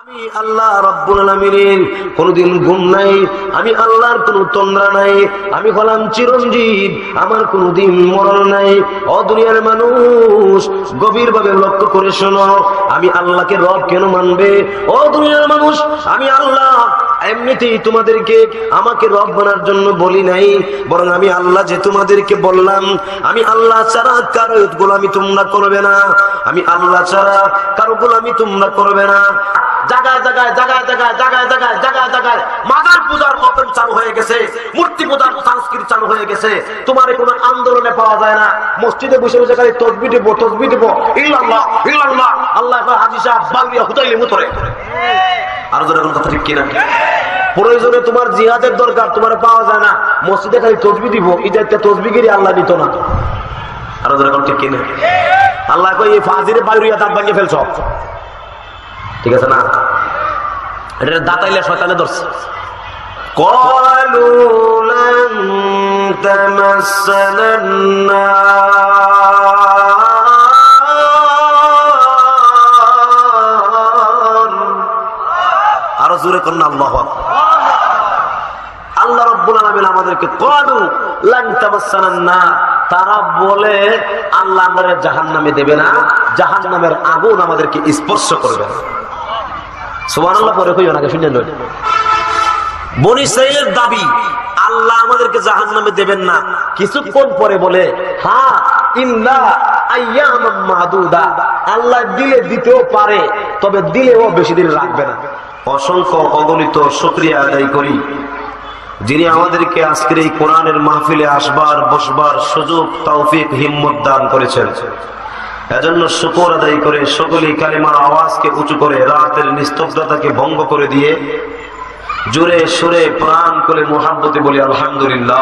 আমি আল্লাহ রাব্বুল আলামিন কোনদিন ঘুম নাই, আমি আল্লাহর কোন তন্দ্রা নাই, আমি হলাম চিরঞ্জীব, আমার কোনদিন মরণ নাই। ও দুনিয়ার মানুষ গভীরভাবে লক্ষ্য করে শোনো, আমি আল্লাহকে রব কেন মানবে? ও দুনিয়ার মানুষ, আমি আল্লাহ এমনিতেই তোমাদেরকে আমাকে রব বানার জন্য বলি নাই, বরং আমি আল্লাহ যে তোমাদেরকে বললাম আমি আল্লাহ ছাড়া কারো গোলামি তোমরা করবে না, আমি আল্লাহ ছাড়া কারো গোলামি তোমরা করবে না। জায়গায় জায়গায় জায়গায় জায়গায় জায়গায় জায়গায় জায়গায় জায়গায় মাজার পূজার মতন চালু হয়ে গেছে, মূর্তি পূজার সংস্কৃতি চালু হয়ে গেছে। তোমার কোনো আন্দোলনে পাওয়া যায় না। মসজিদে বসে বসে খালি তসবিহ দিব তসবিহ দিব, ইল্লাল্লাহ ইল্লাল্লাহ, আল্লাহ হাজী সাহেব বাংলিয়া হুতাইলি মুতরে। আর যারা কোনো কথা ঠিক কিনা? প্রয়োজনে তোমার জিহাদের দরকার, তোমার পাওয়া যায় না। মসজিদে খালি তসবিহ দিব, ইজাতে তসবিহগিরি আল্লাহ নিত না। আর যারা কোনো ঠিক কিনা? আল্লাহ কই এই ফাজিরে বাইরিয়া দাঁত ভাঙিয়ে ফেলছ, ঠিক আছে না? এটা দাঁতাইলে শয়তানে ধরছে। ক্বালু লান তামাসসানান নার, আরো জোরে করুন আল্লাহু আকবার। আল্লাহ রাব্বুল আলামিন আমাদেরকে ক্বালু লান তামাসসানান নার, তারা বলে আল্লাহ আমাদের জাহান্নামে দেবে না, জাহান্নামের আগুন আমাদেরকে স্পর্শ করবে না। সুবহানাল্লাহ পরে কইও না, শুনেন না। বনী ইসরাঈলের দাবি আল্লাহ আমাদেরকে জাহান্নামে দেবেন না, কিছুক্ষণ পরে বলে হ্যাঁ ইন্না আইয়ামাম মাহদুদা, আল্লাহ দিলে দিতেও পারে, তবে দিলেও বেশি দিন রাখবে না। অসংখ্য অগণিত শুকরিয়া আদায় করি যিনি আমাদেরকে আজকের এই কোরআনের মাহফিলে আসবার বসবার সুযোগ তৌফিক হিম্মত দান করেছেন। এজন্য শুকর আদায় করে সকলেই কালিমার আওয়াজকে উঁচু করে রাতের নিস্তব্ধতাকে ভঙ্গ করে দিয়ে জোরে সুরে প্রাণ করে মুহাব্বতে বলি আলহামদুলিল্লাহ।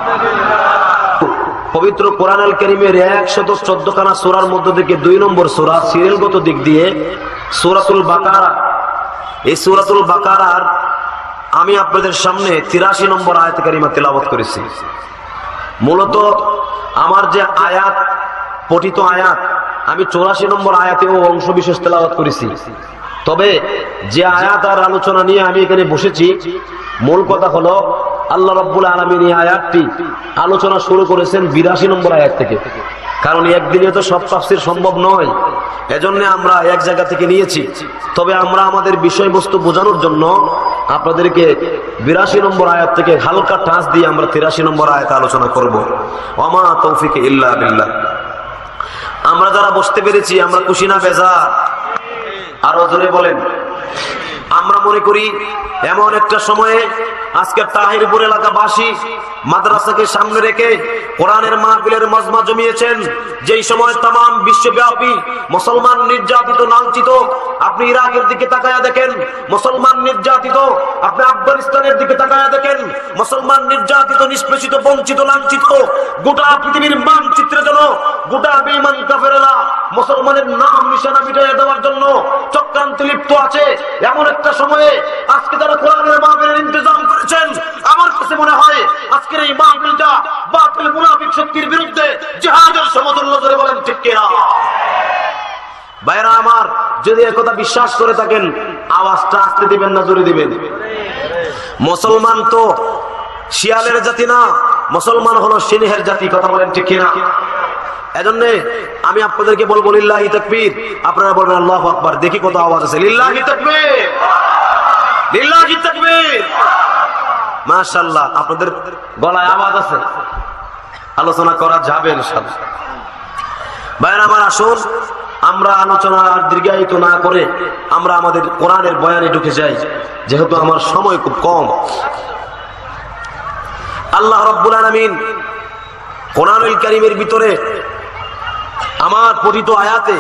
পবিত্র কোরআনুল কারীমের 114 খানা সূরার মধ্য থেকে 2 নম্বর সূরা সিরিয়ালগত দিক দিয়ে সূরাতুল বাকারা। এই সূরাতুল বাকারার আমি আপনাদের সামনে 83 নম্বর আয়াত কারিমা তেলাওয়াত করেছি। মূলত আমার যে আয়াত পঠিত আয়াত, আমি 84 নম্বর আয়াতেও অংশ বিশেষ তেলাওয়াত করেছি। তবে যে আয়াত আর আলোচনা নিয়ে আমি এখানে বসেছি, মূল কথা হলো আল্লাহ রাব্বুল আলামিন এই আয়াতটি আলোচনা শুরু করেছেন 82 নম্বর আয়াত থেকে। কারণ একদিনে তো সব তাফসীর সম্ভব নয়, এজন্য আমরা এক জায়গা থেকে নিয়েছি। তবে আমরা আমাদের বিষয়বস্তু বোঝানোর জন্য আপনাদেরকে 82 নম্বর আয়াত থেকে হালকা টাচ দিয়ে আমরা 83 নম্বর আয়াত আলোচনা করব। ওয়া মা তৌফিক ইল্লা বিল্লাহ। আমরা যারা বসতে পেরেছি আমরা খুশি না বেজার? আরো জোরে বলেন। আমরা মনে করি এমন একটা সময়ে আজকে তাহিরপুর এলাকাবাসী মাদ্রাসাকে সামনে রেখে কোরআনের মাহফিলের মজমা জমিয়েছেন, যেই সময় তামাম বিশ্বব্যাপী মুসলমান নির্যাতিত লাঞ্ছিত। আপনি ইরাকের দিকে তাকায়া দেখেন মুসলমান নির্যাতিত, আপনি আফগানিস্তানের দিকে তাকায়া দেখেন মুসলমান নির্যাতিত, নিষ্পেষিত, বঞ্চিত, লাঞ্ছিত। গোটা পৃথিবীর মানচিত্রে যেন গোটা বেঈমান কাফেররা মুসলমানের নাম নিশানা মিটাইয়া দেওয়ার জন্য চক্রান্ত লিপ্ত আছে। এমন একটা সময়ে আজকে যারা কোরআনের মাহফিলের ইন্তজাম করেছেন, আমার কাছে মনে হয় আজকের এই মাহফিলটা বাতিল মুনাফিক শক্তির বিরুদ্ধে জিহাদের সমতুল্য। ধরে বলেন ঠিক কিনা? ভাইরা আমার, যদি একথা বিশ্বাস করে থাকেন আওয়াজটা আস্তে দিবেন না জোরে দিবেন? মুসলমান তো শিয়ালের জাতি না, মুসলমান হলো সিংহের জাতি। কথা বলেন ঠিক কিনা? এজন্য আমি আপনাদেরকে বলবো লিল্লাহি তাকবীর, আপনারা বলবেন আল্লাহু আকবার। দেখি কত আওয়াজ আছে। লিল্লাহি তাকবীর, লিল্লাহি তাকবীর। মাশাআল্লাহ, আপনাদের গলায় আওয়াজ আছে, আলোচনা করা যাবে ইনশাআল্লাহ। ভাইরা আমার, আসুন আমরা আলোচনা আর দীর্ঘায়িত না করে আমরা আমাদের কোরআনের বয়ানে ঢুকে যাই, যেহেতু আমার সময় খুব কম। আল্লাহ রাব্বুল আলামিন কোরআনুল কারীমের ভিতরে আমার পঠিত আয়াতে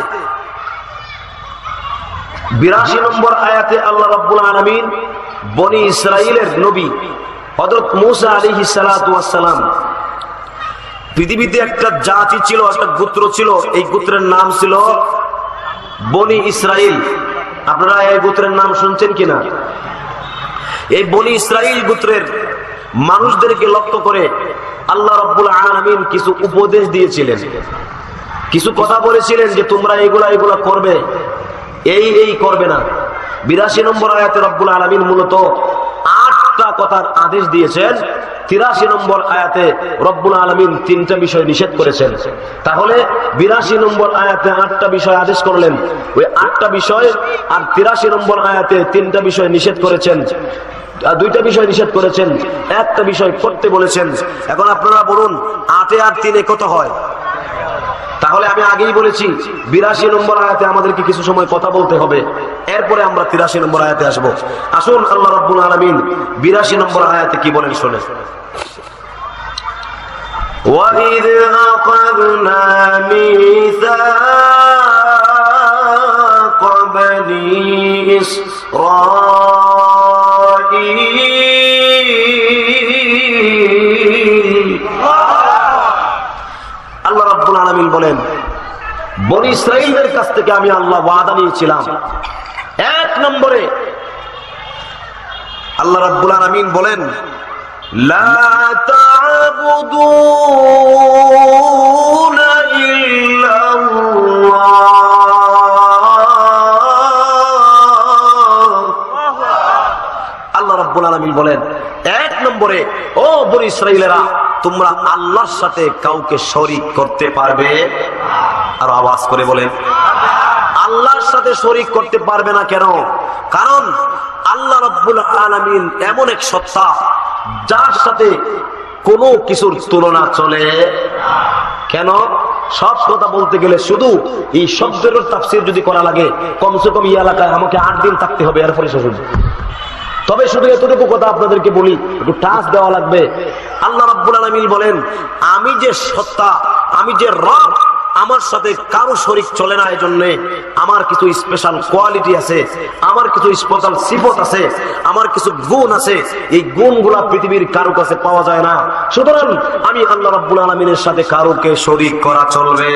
82 নম্বর আয়াতে আল্লাহ রাব্বুল আলামিন বনী ইসরাঈলের নবী হযরত মূসা আলাইহিস সালাতু ওয়াস সালাম, পৃথিবীতে একটা জাতি ছিল, একটা গোত্র ছিল, এই গোত্রের নাম ছিল বনী ইসরাঈল। আপনারা এই গোত্রের নাম শুনছেন কিনা? এই বনী ইসরাঈল গোত্রের মানুষদেরকে লক্ষ্য করে আল্লাহ রাব্বুল আলামিন কিছু উপদেশ দিয়েছিলেন, কিছু কথা বলেছিলেন যে তোমরা এগুলা করবে, এই করবে না। 82 নম্বর আয়াতে রব্বুল আলামিন মূলত 8টা কথার আদেশ দিয়েছেন। 83 নম্বর আয়াতে রব্বুল আলামিন 3টা বিষয় নিষেধ করেছেন। তাহলে 82 নম্বর আয়াতে 8টা বিষয় আদেশ করলেন, ওই 8টা বিষয়, আর 83 নম্বর আয়াতে 3টা বিষয় নিষেধ করেছেন, 2টা বিষয় নিষেধ করেছেন, একটা বিষয় করতে বলেছেন। এখন আপনারা বলুন 8 আর 3 কত হয়? তাহলে আমি আগেই বলেছি 82 নম্বর আয়াতে আমাদেরকে কিছু সময় কথা বলতে হবে, এরপরে আমরা 83 নম্বর আয়াতে আসব। আসুন আল্লাহ রাব্বুল আলামিন 82 নম্বর আয়াতে কি বলেন শুনে। وَإِذْ أَخَذْنَا مِيثَاقَ بَنِي إِسْرَائِيلَ আল্লাহ রাব্বুল আলামিন বলেন, বনী ইসরাঈলদের কাছ থেকে আমি আল্লাহ ওয়াদা নিয়েছিলাম। 1 নম্বরে আল্লাহ রাব্বুল আলামিন বলেন, লা তা'বুদুনা ইল্লাল্লাহ। আল্লাহ রাব্বুল আলামিন বলেন 1 নম্বরে, ও বনী ইসরাঈলেরা, তোমরা আল্লাহর সাথে কাউকে শরীক করতে পারবে? আর আওয়াজ করে বলেন, আল্লাহর সাথে শরীক করতে পারবে না। কেন? কারণ আল্লাহ রাব্বুল আলামিন এমন এক সত্তা যার সাথে কোনো কিছুর তুলনা চলে। কেন? সব কথা বলতে গেলে শুধু এই শব্দের তাফসীর যদি করা লাগে, কমসে কম এই এলাকায় আমাকে 8 দিন থাকতে হবে, এরপরে শেষ হবে। তবে শুধু এতটুকু কথা আপনাদেরকে বলি, একটু টাচ দেওয়া লাগবে। আল্লাহ রাব্বুল আলামিন বলেন, আমি যে সত্তা, আমি যে রব, আমার সাথে কারো শরীক চলে না। এজন্য আমার কিছু স্পেশাল কোয়ালিটি আছে, আমার কিছু স্পেশাল সিফত আছে, আমার কিছু গুণ আছে। এই গুণগুলা পৃথিবীর কারো কাছে পাওয়া যায় না। সুতরাং আমি আল্লাহ রাব্বুল আলামিনের সাথে কারোকে শরীক করা চলবে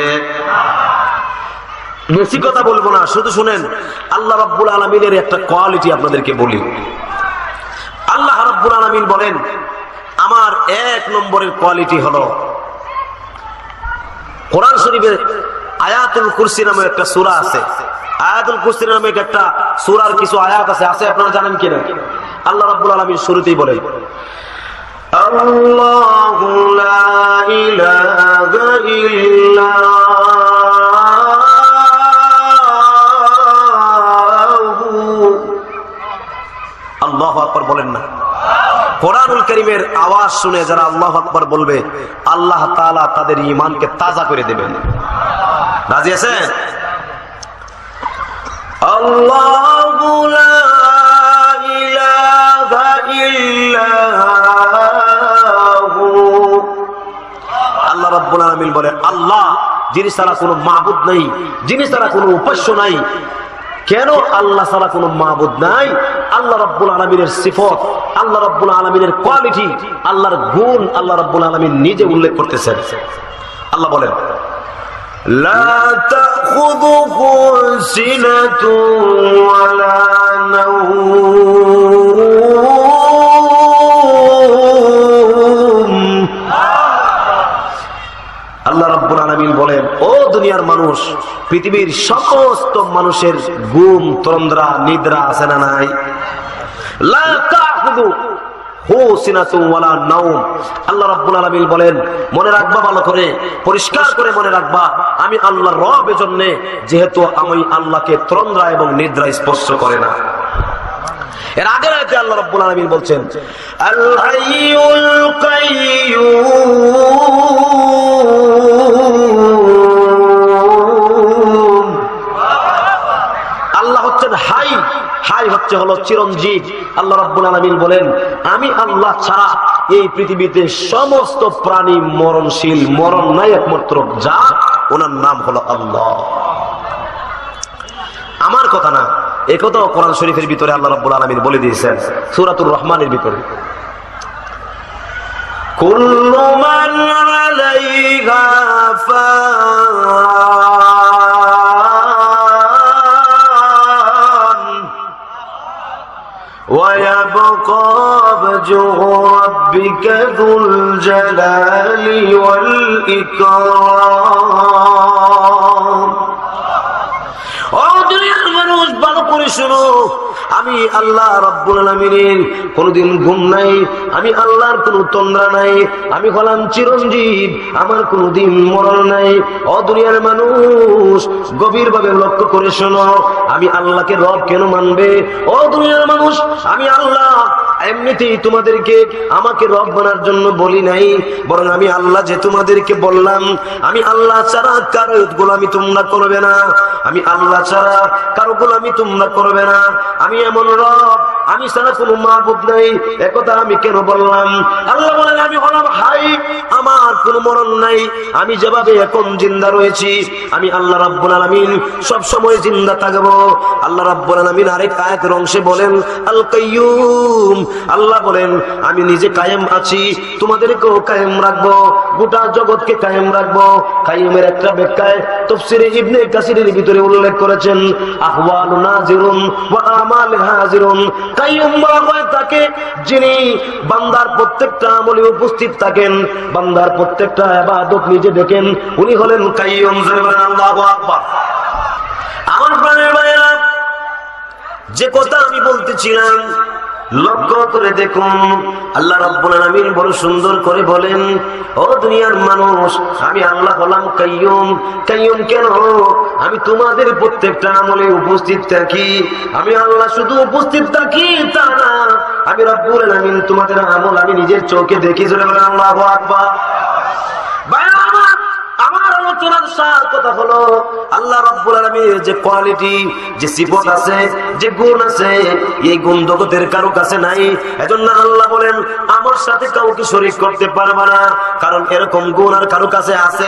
বেশি কথা বলবো না, শুধু শুনেন। আল্লাহ রাব্বুল আলামিনের একটা কোয়ালিটি আপনাদেরকে বলি। আল্লাহ রাব্বুল আলামিন বলেন, আমার 1 নম্বরের কোয়ালিটি হলো, কোরআন শরীফের আয়াতুল কুরসি নামে একটা সূরা আছে। আয়াতুল কুরসি নামে একটা সূরার কিছু আয়াত আছে, আপনারা জানেন কিনা? আল্লাহ রাব্বুল আলামিন শুরুতেই বলেন, আল্লাহু লা ইলাহা ইল্লা আল্লাহু আকবার বলেন না? কোরআনুল কারীমের আওয়াজ শুনে যারা আল্লাহু আকবার বলবে, আল্লাহ তাআলা তাদের ঈমানকে তাজা করে দেবেন। রাজি আছেন? আল্লাহু লা ইলাহা ইল্লাহু। আল্লাহ রাব্বুল আলামিন বলে, আল্লাহ যিনি ছাড়া কোনো মাবুদ নাই, যিনি ছাড়া কোনো উপাস্য নাই। কেন আল্লাহ ছাড়া কোনো মাবুদ নাই? আল্লাহ রাব্বুল আলামিনের সিফত, আল্লাহ রাব্বুল আলামিনের কোয়ালিটি, আল্লাহর গুণ আল্লাহ রাব্বুল আলামিন নিজে উল্লেখ করতেছেন। আল্লাহ বলেন, লা তাখুযুহু সিনাতুন ওয়ালা নাওম। আল্লাহ রাব্বুল আলামিন বলেন, ও দুনিয়ার মানুষ, পৃথিবীর সমস্ত মানুষের ঘুম, তন্দ্রা, নিদ্রা আছে না নাই? লা তাখুযুহু সিনাতুন ওয়ালা নাওম। আল্লাহ রাব্বুল আলামিন বলেন, মনে রাখবা, ভালো করে পরিষ্কার করে মনে রাখবা, আমি আল্লাহর রব, এজন্য যেহেতু আমি আল্লাহকে তন্দ্রা এবং নিদ্রা স্পর্শ করে না। এর আগের আয়াতে আল্লাহ রাব্বুল আলামিন বলছেন, আল হাইয়ুল কাইয়্যুম। আল্লাহ হচ্ছেন হাই, হাই হচ্ছে হলো চিরঞ্জীব। আল্লাহ রাব্বুল আলামিন বলেন, আমি আল্লাহ ছাড়া এই পৃথিবীতে সমস্ত প্রাণী মরণশীল, মরণ নাই একমাত্র জাত, ওনার নাম হলো আল্লাহ। আমার কথা না, এই কথাও কোরআন শরীফের ভিতরে আল্লাহ রাব্বুল আলামিন বলে দিয়েছেন, সূরাতুর রহমানের ভিতরে, কুল্লু মান আলাইহা ফান ওয়া ইয়াবকা ওয়াজহু রাব্বিকা যুল জালালি ওয়াল ইকরাম। ও দুনিয়ার মানুষ, ভালো করে শুনো, আমি আল্লাহ রাব্বুল আলামিনের কোনদিন ঘুম নাই, আমি আল্লাহর কোনো তন্দ্রা নাই, আমি হলাম চিরঞ্জীব, আমার কোনদিন মরণ নাই। ও দুনিয়ার মানুষ, গভীরভাবে লক্ষ্য করে শোনো, আমি আল্লাহকে রব কেন মানবে? ও দুনিয়ার মানুষ, আমি আল্লাহ এমনিতেই তোমাদেরকে আমাকে রব বানার জন্য বলি নাই, বরং আমি আল্লাহ যে তোমাদেরকে বললাম আমি আল্লাহ ছাড়া কারো গোলামি তোমরা করবে না, আমি আল্লাহ ছাড়া কারো গোলামি তোমরা করবে না, আমি এমন রব, আমি ছাড়া কোনো মাবুদ নাই। একথা আমি কেন বললাম? আল্লাহ বলেন আমি হলাম হাই, আমার কোনো মরণ নাই, আমি যেভাবে এখন জিন্দা রয়েছি আমি আল্লাহ রাব্বুল আলামিন সব সময় জিন্দা থাকবো। আল্লাহ রাব্বুল আলামিন আরেক আয়াতের অংশে বলেন আল কাইয়ুম, আল্লাহ বলেন আমি নিজে কায়েম আছি, তোমাদেরকেও কায়েম রাখবো, গোটা জগৎকে কায়েম রাখবো। কাইয়ুমের একটা ব্যাখ্যায় তাফসীরে ইবনে কাসিরের ভিতরে উল্লেখ করেছেন আহওয়ালু নাজিরুন ওয়া আমাল হাজিরুন। কাইয়ুম বলা হয় তাকে যিনি বান্দার প্রত্যেকটা আমলে উপস্থিত থাকেন, বান্দার প্রত্যেকটা ইবাদত নিজে দেখেন, উনি হলেন কাইয়ুম। আল্লাহু আকবার। আমার প্রাণের ভাইয়েরা, যে কথা আমি বলতেছিলাম লক্ষ্য করে দেখুন, আল্লাহ রাব্বুল আলামিন বড় সুন্দর করে বলেন ও দুনিয়ার মানুষ, আমি আল্লাহ হলাম কাইয়ুম। কাইয়ুম কেন? আমি তোমাদের প্রত্যেকটা আমলে উপস্থিত থাকি। আমি আল্লাহ শুধু উপস্থিত থাকি তা না, আমি রাব্বুল আলামিন তোমাদের আমল আমি নিজের চোখে দেখি। জোরে বলেন আল্লাহু আকবার। ভাইরা আমার, আমার আলোচনার সার কথা হলো আল্লাহ রাব্বুল আলামিনের যে কোয়ালিটি, যে সিফত আছে, যে গুণ আছে, এই গুণ জগতের কারো কাছে নাই। এজন্য আল্লাহ বলেন আমার সাথে কাউকে শরীক করতে পারবে না, কারণ এরকম গুণ আর কারো কাছে আছে?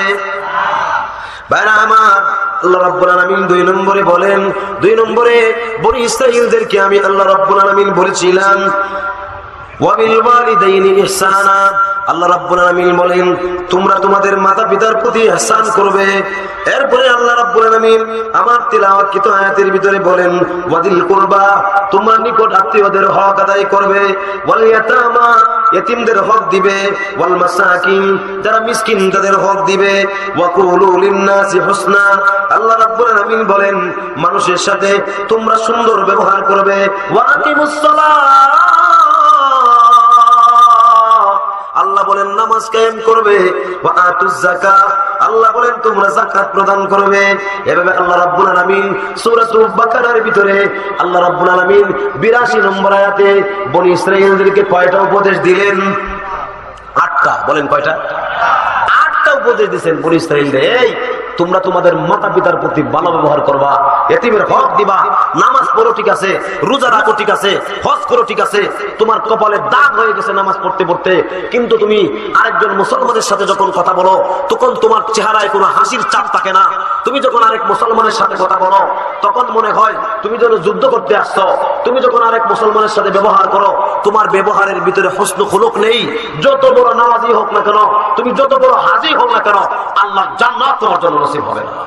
ভাইরা আমার, আল্লাহ রাব্বুল আলামিন 2 নম্বরে বলেন, 2 নম্বরে বনি ইসরাঈলদেরকে আমি আল্লাহ রাব্বুল আলামিন বলেছিলাম ওয়াবিল ওয়ালিদাইনি ইহসানা। আল্লাহ রাব্বুল আলামিন বলেন তোমরা তোমাদের মাতা পিতার প্রতি ইহসান করবে। এরপরে আল্লাহ রাব্বুল আলামিন আমার তিলাওয়াতকৃত আয়াতের ভিতরে বলেন ওয়াদিল কুরবা, তোমরা নিকট আত্মীয়দের হক আদায় করবে, ওয়াল ইয়াতামা, ইতিমদের হক দিবে, ওয়াল মাসাকিন, যারা মিসকিন তাদের হক দিবে, ওয়া কুলু লিন-নাসি হুসনা। আল্লাহ রাব্বুল আলামিন বলেন মানুষের সাথে তোমরা সুন্দর ব্যবহার করবে, ওয়া আকিমুস সালাত, আল্লাহ বলেন নামাজ কায়েম করবে, ওয়া আতুজ যাকাত, আল্লাহ বলেন তোমরা যাকাত প্রদান করবে। এভাবে আল্লাহ রাব্বুল আলামিন সূরাতুল বাকারার ভিতরে আল্লাহ রাব্বুল আলামিন 82 নম্বর আয়াতে বনি ইসরাঈলদেরকে কয়টা উপদেশ দিলেন? 8টা। বলেন কয়টা? 8টা উপদেশ দিবেন বনি ইসরাঈলদের। এই তোমরা তোমাদের মাতা পিতার প্রতি ভালো ব্যবহার করবা, এতিমের হক দিবা, নামাজ পড়ো ঠিক আছে, রোজা রাখো ঠিক আছে, হজ করো ঠিক আছে, তোমার কপালে দাগ হয়ে গেছে নামাজ পড়তে পড়তে, কিন্তু তুমি আরেকজন মুসলমানের সাথে যখন কথা বলো তখন তোমার চেহারায় কোনো হাসির চাপ থাকে না। তুমি যখন আরেক মুসলমানের সাথে কথা বলো তখন মনে হয় তুমি যেন যুদ্ধ করতে আসছো। তুমি যখন আরেক মুসলমানের সাথে ব্যবহার করো তোমার ব্যবহারের ভিতরে হুসন খুলুক নেই। যত বড় নামাজি হোক না কেন, তুমি যত বড় হাজি হোক না কেন, আল্লাহর জান্নাত তোমার জন্য নসিব হবে না।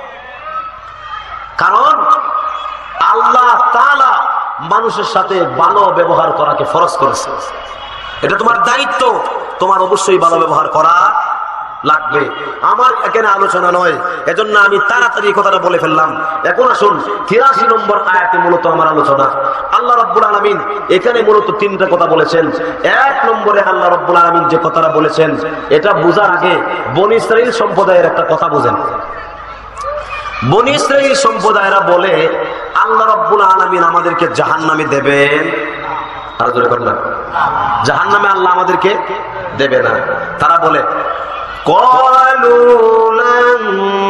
কারণ আল্লাহ তাআলা মানুষের সাথে ভালো ব্যবহার করাকে ফরজ করেছে। এটা তোমার দায়িত্ব, তোমার অবশ্যই ভালো ব্যবহার করা লাগবে। আমার এখানে আলোচনা নয়, এজন্য আমি তাড়াতাড়ি কথাটা বলে ফেললাম। এখন আসুন 83 নম্বর আয়াতে মূলত আমার আলোচনা। আল্লাহ রাব্বুল আলামিন এখানে মূলত 3টা কথা বলেছেন। 1 নম্বরে আল্লাহ রাব্বুল আলামিন যে কথাটা বলেছেন এটা বোঝার আগে বনি ইসরাঈল সম্প্রদায়ের একটা কথা বুঝেন। বনি ইসরাঈল সম্প্রদায়রা বলে আল্লাহ রাব্বুল আলামিন আমাদেরকে জাহান্নামে দেবেন। আর জোরে করেন না, জাহান্নামে আল্লাহ আমাদেরকে দেবে না। তারা বলে قالوا لن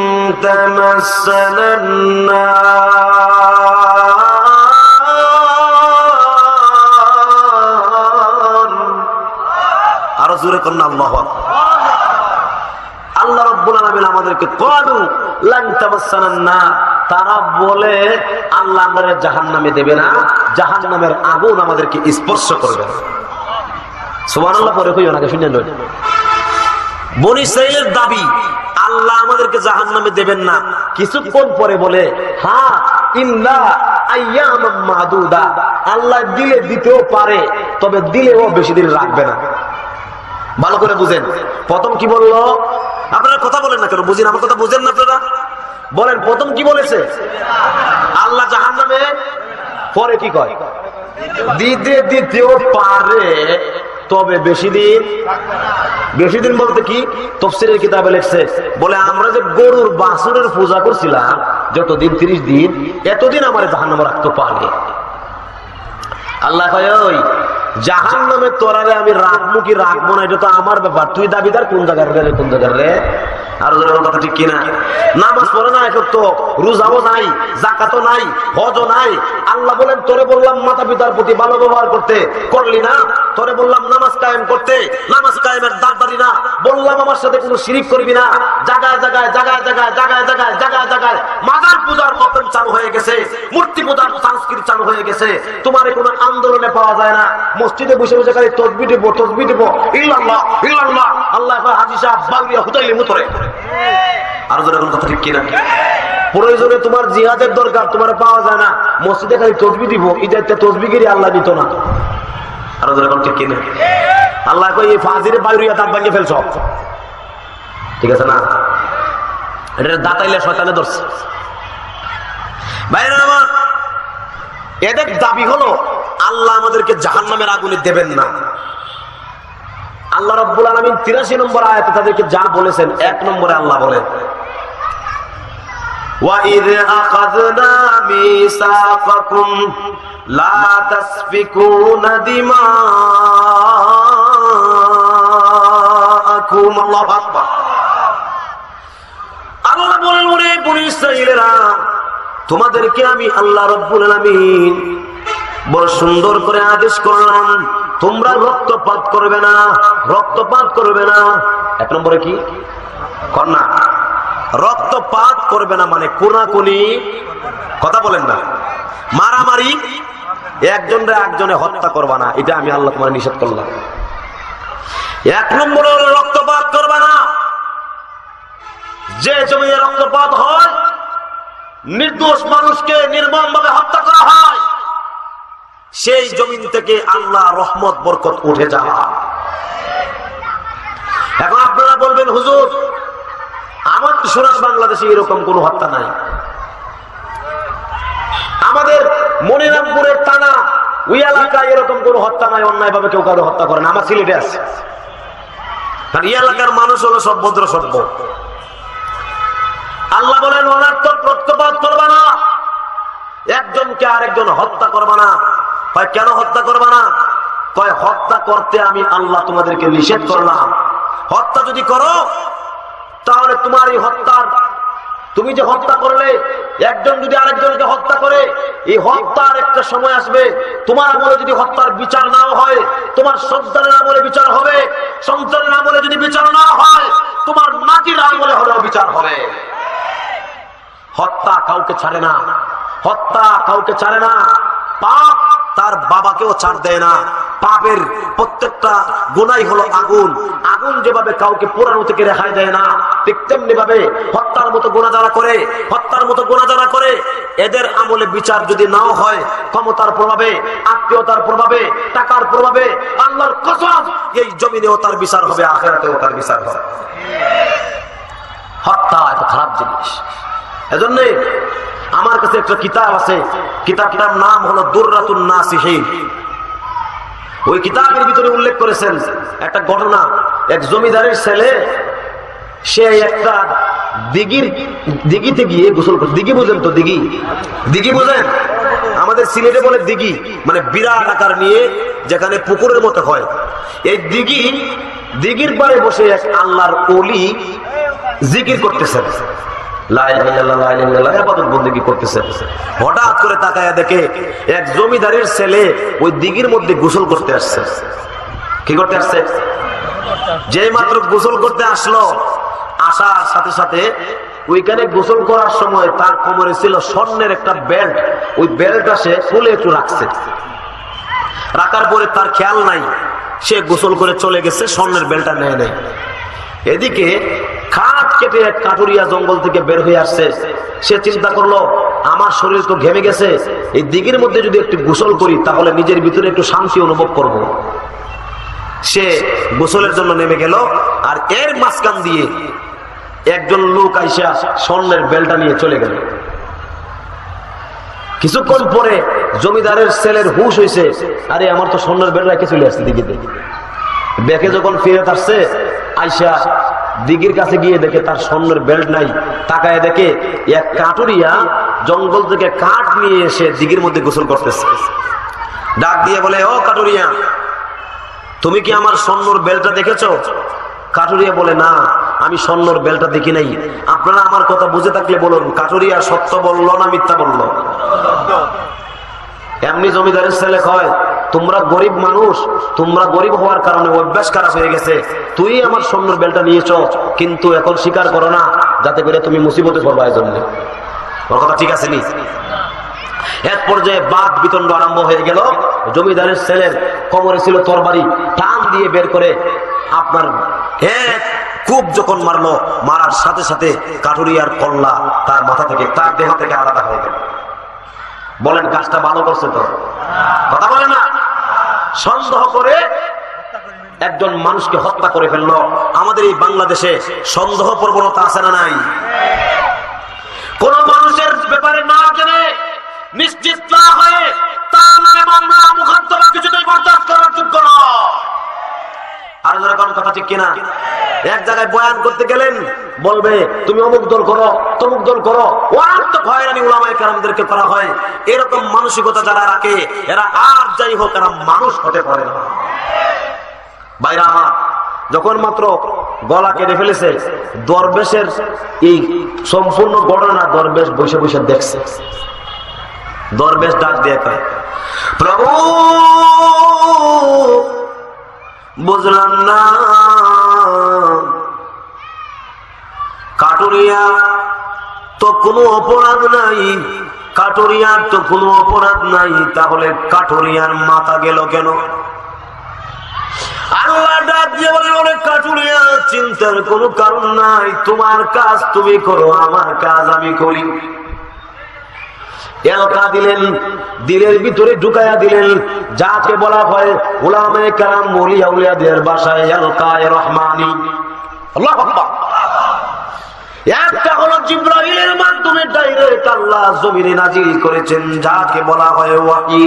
تمسنا النار। আরো জোরে করেন আল্লাহু আকবার। আল্লাহ রাব্বুল আলামিন আমাদেরকে ক্বালু লান তামাসসানা নার, তারা বলে আল্লাহ আমাদের জাহান্নামে দেবে না, জাহান্নামের আগুন আমাদেরকে স্পর্শ করবে না। সুবহানাল্লাহ পরে কইও না, শুনেন। বনি ইসরাঈলের দাবি আল্লাহ আমাদেরকে জাহান্নামে দেবেন না। কিছুক্ষণ পরে বলে হ্যাঁ ইল্লা আইয়ামাম মাদুদা, আল্লাহ দিলে দিতেও পারে, তবে দিলেও বেশি দিন রাখবে না। ভালো করে বুঝেন। প্রথম কি বললো? আপনারা কথা বলেন না কেন? বুঝেন, আমার কথা বুঝেন না আপনারা? বলেন প্রথম কি বলেছে? আল্লাহ জাহান্নামে পরে কি কয় দিতেও পারে, তবে বেশি দিন বলতে কি তাফসীরের কিতাবে লিখছে, বলে আমরা যে গরুর বাছুরের পূজা করছিলাম যতদিন 30 দিন, এতদিন আমার জাহান্নামে রাখতে পারে। আল্লাহ কয় ওই জাহান্নামে তোরারে আমি রাখবো কি রাখবো না এটা তো আমার ব্যাপার, তুই দাবিদার কোন জায়গার রে। আর কথা ঠিক কিনা? নামাজ পড়ে না, এখন তো রোজাও নাই, যাকাতও নাই, হজও নাই। আল্লাহ বলেন তোরে বললাম মাতা পিতার প্রতি ভালো ব্যবহার করতে, করলি না। তোরে বললাম নামাজ কায়েম করতে, নামাজ কায়েমের দাঁড়ালি না। বললাম আমার সাথে কোনো শিরিক করবি না। জায়গায় জায়গায় জায়গায় জায়গায় জায়গায় জায়গায় জায়গায় জায়গায় মাজার পূজার মতন চালু হয়ে গেছে, মূর্তি পূজার সংস্কৃতি চালু হয়ে গেছে। তোমার কোনো আন্দোলনে পাওয়া যায় না। মসজিদে বসে বসে খালি তসবিহ দিব ইল্লাল্লাহ ইল্লাল্লাহ। আল্লাহ হাজী সাহেব বাংলিয়া হুতাইলি মুতরে। আর যখন কথা ঠিক কিনা? প্রয়োজনে তোমার জিহাদের দরকার, তোমার পাওয়া যায় না। মসজিদে খালি তসবিহ দিব, ইদাতে তসবিহগিরি আল্লাহ দিত না। আর যখন ঠিক কিনা? আল্লাহ কই এই ফাজিরে বাইরিয়া দাঁত ভাঙিয়ে ফেলছ, ঠিক আছে না? এটা দাঁতাইলে শয়তানে ধরছে। বাইরে আমার এদের দাবি হলো আল্লাহ আমাদেরকে জাহান্নামের আগুনে দেবেন না। আল্লাহ রাব্বুল আলামিন 83 নম্বর আয়াতে তাদেরকে যা বলেছেন, 1 নম্বরে আল্লাহ বলেন وَإِذْ أَخَذْنَا مِيثَاقَكُمْ لَا تَسْفِكُونَ دِمَاءَكُمْ আল্লাহু আকবার। আল্লাহ বলেন ওরে বনী ইসরাঈলেরা, তোমাদেরকে আমি আল্লাহ রাব্বুল আলামিন বড় সুন্দর করে আদেশ করলাম, তোমরা রক্তপাত করবে না, রক্তপাত করবে না। 1 নম্বরে কি কন্যা রক্তপাত করবে না, মানে কোনাকুনি কথা বলেন না, মারামারি, একজনরে একজনে হত্যা করবা না, এটা আমি আল্লাহ তোমার নিষেধ করলাম। 1 নম্বরে রক্তপাত করবে না। যে জমিনে রক্তপাত হয়, নির্দোষ মানুষকে নির্মমভাবে হত্যা করা হয়, সেই জমিন থেকে আল্লাহ রহমত বরকত উঠে যাওয়া। এখন আপনারা বলবেন হুজুর আমার সোনার বাংলাদেশে এরকম কোন হত্যা নাই। আমাদের মনিরামপুরের থানা ওই এলাকায় এরকম কোন হত্যা নাই, অন্যায় ভাবে কেউ কারো হত্যা করে না। আমার সিলেটে আছে, কারণ এই এলাকার মানুষ হলো সব ভদ্র সভ্য। আল্লাহ বলেন অনার্থক রক্তপাত করবা না, একজনকে আরেকজন হত্যা করবা না। কয় কেন হত্যা করবা না? কয় হত্যা করতে আমি আল্লাহ তোমাদেরকে নিষেধ করলাম। হত্যা যদি করো তাহলে তোমার এই হত্যার, তুমি যে হত্যা করলে, একজন যদি আরেকজনকে হত্যা করে, এই হত্যার একটা সময় আসবে তোমার আমলে যদি হত্যার বিচার নাও হয়, তোমার সন্তানের আমলে বিচার হবে, সন্তানের আমলে যদি বিচার না হয়, তোমার নাতির আমলে হলেও বিচার হবে। হত্যা কাউকে ছাড়ে না, হত্যা কাউকে ছাড়ে না। পাপ তার বাবাকেও ছাড় দেয় না। পাপের প্রত্যেকটা গুনাই হলো আগুন, আগুন যেভাবে কাউকে পোড়ানো থেকে রেহাই দেয় না, ঠিক তেমনি ভাবে হত্যার মতো গুনাহ যারা করে, হত্যার মতো গুনাহ যারা করে, এদের আমলে বিচার যদি নাও হয়, ক্ষমতার প্রভাবে, আত্মীয়তার প্রভাবে, টাকার প্রভাবে, আল্লাহর কসম এই জমিনেও তার বিচার হবে, আখিরাতেও তার বিচার হবে। হত্যা এত খারাপ জিনিস। এজন্য আমার কাছে একটা কিতাব আছে, কিতাবটার নাম হলো দুররাতুন নাসিহিন। ওই কিতাবের ভিতরে উল্লেখ করেছেন একটা ঘটনা। এক জমিদারের ছেলে, সে একটা দিঘিতে গিয়ে গোসল করে। দিঘি বুঝেন তো? দিঘি বুঝেন? আমাদের সিলেটে বলে দিঘি, মানে বিরাট আকার নিয়ে যেখানে পুকুরের মতো হয়। এই দিঘির পাড়ে বসে এক আল্লাহর ওলি জিকির করতেছেন, হঠাৎ করে তাকায়া দেখে এক জমিদারের ছেলে ওই দিঘির মধ্যে গোসল করতে আসছে। কি করতে আসছে? যে মাত্র গোসল করতে আসলো, আসার সাথে সাথে ওইখানে গোসল করার সময় তার কোমরে ছিল স্বর্ণের একটা বেল্ট। ওই বেল্টটা সে খুলে একটু রাখছে, রাখার পরে তার খেয়াল নাই, সে গোসল করে চলে গেছে, স্বর্ণের বেল্টটা নেয় নাই। এদিকে খাট কেটে এক কাঠুরিয়া জঙ্গল থেকে বের হয়ে আসছে। সে চিন্তা করলো আমার শরীর তো ঘেমে গেছে, এই দিঘির মধ্যে যদি একটু গোসল করি তাহলে নিজের ভিতরে একটু শান্তি অনুভব করব। সে গোসলের জন্য নেমে গেল, আর এর মাঝখান দিয়ে একজন লোক আইসা স্বর্ণের বেলটা নিয়ে চলে গেল। কিছুক্ষণ পরে জমিদারের ছেলের হুশ হইছে, আরে আমার তো স্বর্ণের বেল্ট রেখে চলে আসছে দিঘিতে। দেখে যখন ফিরে আসছে, আইসা দিঘির কাছে গিয়ে দেখে তার স্বর্ণের বেল্ট নাই। তাকায় দেখে এক কাটুরিয়া জঙ্গল থেকে কাঠ নিয়ে এসে দিঘির মধ্যে গোসল করতেছে। ডাক দিয়ে বলে, ও কাটুরিয়া, তুমি কি আমার স্বর্ণের বেল্টটা দেখেছো? কাটুরিয়া বলে, না, আমি স্বর্ণের বেল্টটা দেখি নাই। আপনারা আমার কথা বুঝে থাকলে বলুন, কাটুরিয়া সত্য বললো না মিথ্যা বললো? এমনি জমিদারের ছেলে কয়, তোমরা গরিব মানুষ, তোমরা গরিব হওয়ার কারণে অভ্যাস খারাপ হয়ে গেছে, তুই আমার স্বর্ণের বেল্টটা নিয়েছ, কিন্তু এখন স্বীকার করো না, যাতে করে তুমি মুসিবতে পড়বা। এই জন্য ওর কথা ঠিক আছে নি? এক পর্যায়ে বাদ বিতণ্ড আরম্ভ হয়ে গেল। জমিদারের ছেলের কোমরে ছিল তরবারি, টান দিয়ে বের করে আপনার এক খুব যখন মারলো, মারার সাথে সাথে কাটুরিয়ার কল্লা তার মাথা থেকে, তার দেহ থেকে আলাদা হয়ে গেল। বলেন কাজটা ভালো করছে তো? কথা বলে না? সন্দেহ করে একজন মানুষকে হত্যা করে ফেললো। আমাদের এই বাংলাদেশে সন্দেহ প্রবণতা আছে না নাই? কোন মানুষের ব্যাপারে না জেনে, নিশ্চিত না হয়ে তার নামে মামলা মুকদ্দমা কিছুতেই বরদাস্ত করার যোগ্য নয়। আর যারা কোন কথা ঠিক কিনা? এক জায়গায় বয়ান করতে গেলেন, বলবে তুমি অমুক দল করো, তমুক দল করো, ওয়ারাত্মক হয়রানি উলামায়ে কেরামদেরকে করা হয়। এরকম মানসিকতা যারা রাখে, এরা আর যাই হোক, এরা মানুষ হতে পারে না। ভাইরা আমার, যখন মাত্র গলা কেটে ফেলেছে, দরবেশের এই সম্পূর্ণ ঘটনা দরবেশ বসে বসে দেখছে। দরবেশ ডাক দিয়ে কয়, প্রভু বুঝলাম না, কাটুরিয়া তো কোনো অপরাধ নাই, কাটুরিয়ার তো কোনো অপরাধ নাই, তাহলে কাটুরিয়ার মাথা গেল কেন? আল্লাহ ডাক দিয়ে বলে, ওরে কাটুরিয়া, চিন্তার কোনো কারণ নাই, তোমার কাজ তুমি করো, আমার কাজ আমি করি। এলকা দিলেন, দিলের ভিতরে ঢুকাইয়া দিলেন, যাকে বলা হয় উলামায়ে কেরাম ওলিয়া উলিয়াদের ভাষায় এলকায়ে রহমানি। আল্লাহু আকবার। একটা হলো জিবরাইলের মাধ্যমে ডাইরেক্ট আল্লাহ জমিনে নাজিল করেছেন, যাকে বলা হয় ওয়াহী।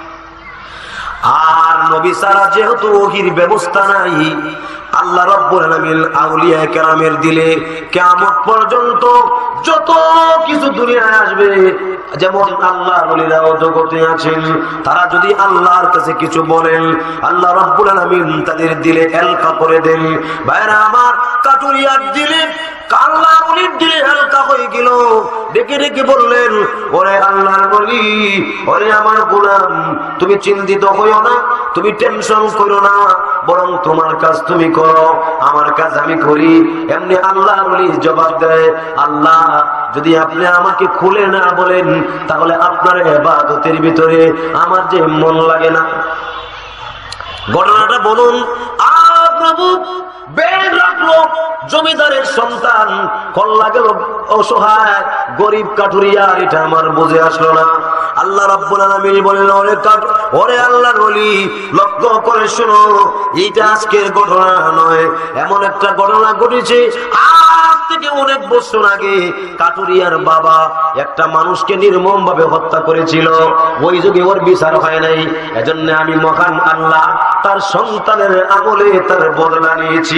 আর নবী ছাড়া যেহেতু ওহীর ব্যবস্থা নাই, আল্লাহ রাব্বুল আলামিন আউলিয়া কেরামের দিলে কিয়ামত পর্যন্ত যত কিছু দুনিয়ায় আসবে, যেমন আল্লাহর ওলিরাও জগতে আছেন, তারা যদি আল্লাহর কাছে কিছু বলেন, আল্লাহ রাব্বুল আলামিন তাদের দিলে এলকা করে দেন। ভাইরা আমার, কাটুরিয়ার দিলে, আল্লাহর ওলির দিলে এলকা হয়ে গেল। ডেকে ডেকে বললেন, ওরে আল্লাহর ওলি, ওরে আমার গোলাম, তুমি চিন্তিত হইও না, তুমি টেনশন করো না, বরং তোমার কাজ তুমি করো, আমার কাজ আমি করি। এমনি আল্লাহর ওলি জবাব দেয়, আল্লাহ, যদি আপনি আমাকে খুলে না বলেন, তাহলে আপনার ইবাদতের ভিতরে আমার যে মন লাগে না। ঘটনাটা বলুন। আর প্রভু বের রাখলো, জমিদারের সন্তান, কল্লা গেল অসহায় গরিব কাটুরিয়া, এটা আমার বুঝে আসলো না। আল্লাহ রাব্বুল আলামিন বলেন, ওরে আল্লাহর ওলি, লক্ষ্য করে শোনো, এইটা আজকের ঘটনা নয়, এমন একটা ঘটনা ঘটেছে আজ থেকে অনেক বছর আগে। কাটুরিয়ার বাবা একটা মানুষকে নির্মম ভাবে হত্যা করেছিল, ওই যুগে ওর বিচার হয় নাই, এজন্য আমি মহান আল্লাহ তার সন্তানের আমলে তার বদলা নিয়েছি।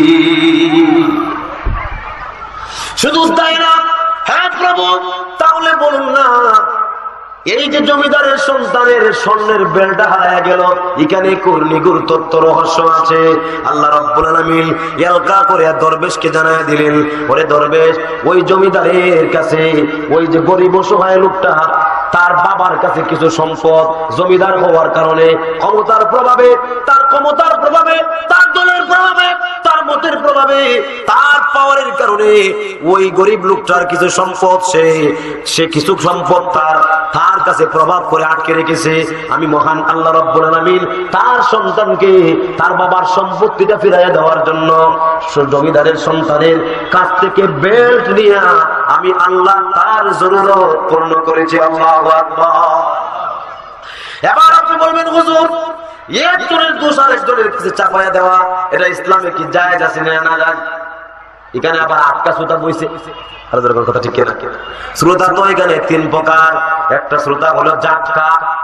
শুধু তাই না, হ্যাঁ প্রভু, তাহলে বলুন না, এই যে জমিদারের সন্তানের স্বর্ণের বেলটা হারায় গেল, এখানে কুরনিগুর তত্ত্ব রহস্য আছে। আল্লাহ রাব্বুল আলামিন এলকা করে দরবেশকে জানায় দিলেন, ওরে দরবেশ, ওই জমিদারের কাছে ওই যে গরিব অসহায় লোকটা, তার বাবার কাছে কিছু সম্পদ, জমিদার হওয়ার কারণে ক্ষমতার প্রভাবে, তার ক্ষমতার প্রভাবে, তার দলের প্রভাবে, তার মতের প্রভাবে, তার পাওয়ারের কারণে ওই গরিব লোকটার কিছু সম্পদ, সে কিছু সম্পদ তার কাছে প্রভাব করে আটকে রেখেছে। আমি মহান আল্লাহ রাব্বুল আলামিন তার সন্তানকে তার বাবার সম্পত্তিটা ফিরাইয়া দেওয়ার জন্য জমিদারের সন্তানের কাছ থেকে বেল্ট নিয়ে আমি আল্লাহ তার জরুরত পূর্ণ করেছি। আল্লাহু আকবার। এবার আপনি বলবেন, হুজুর, একজনের দোষ আরেকজনের কাছে চাপায়া দেওয়া, এটা ইসলামে কি জায়েজ আছে না জায়েজ? এখানে আবার আটকা শ্রোতা বইছে, কথা ঠিক কিনা? শ্রোতা তো এখানে তিন প্রকার। একটা শ্রোতা হলো জাটকা,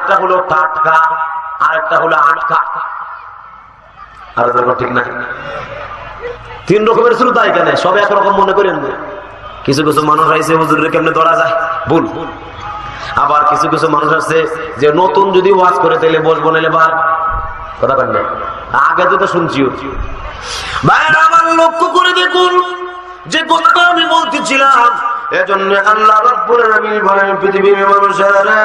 আরেকটা হলো টাটকা, আরেকটা হলো আটকা। আর ঠিক না? 3 রকমের শ্রোতা এখানে, সব একরকম মনে করেন। কিছু কিছু মানুষ আইসে হুজুরের কেমনে ধরা যায় ভুল। আবার কিছু কিছু মানুষ আছে যে নতুন যদি ওয়াজ করে তাহলে বসবো, নাইলে বার কথা বলেন না। আগে তো শুনছিও। ভাইরা আমার লক্ষ্য করে দেখুন যে কথাটা আমি বলতেছিলাম, এজন্য আল্লাহ রাব্বুল আলামিন বলেন পৃথিবীর মানুষেরা,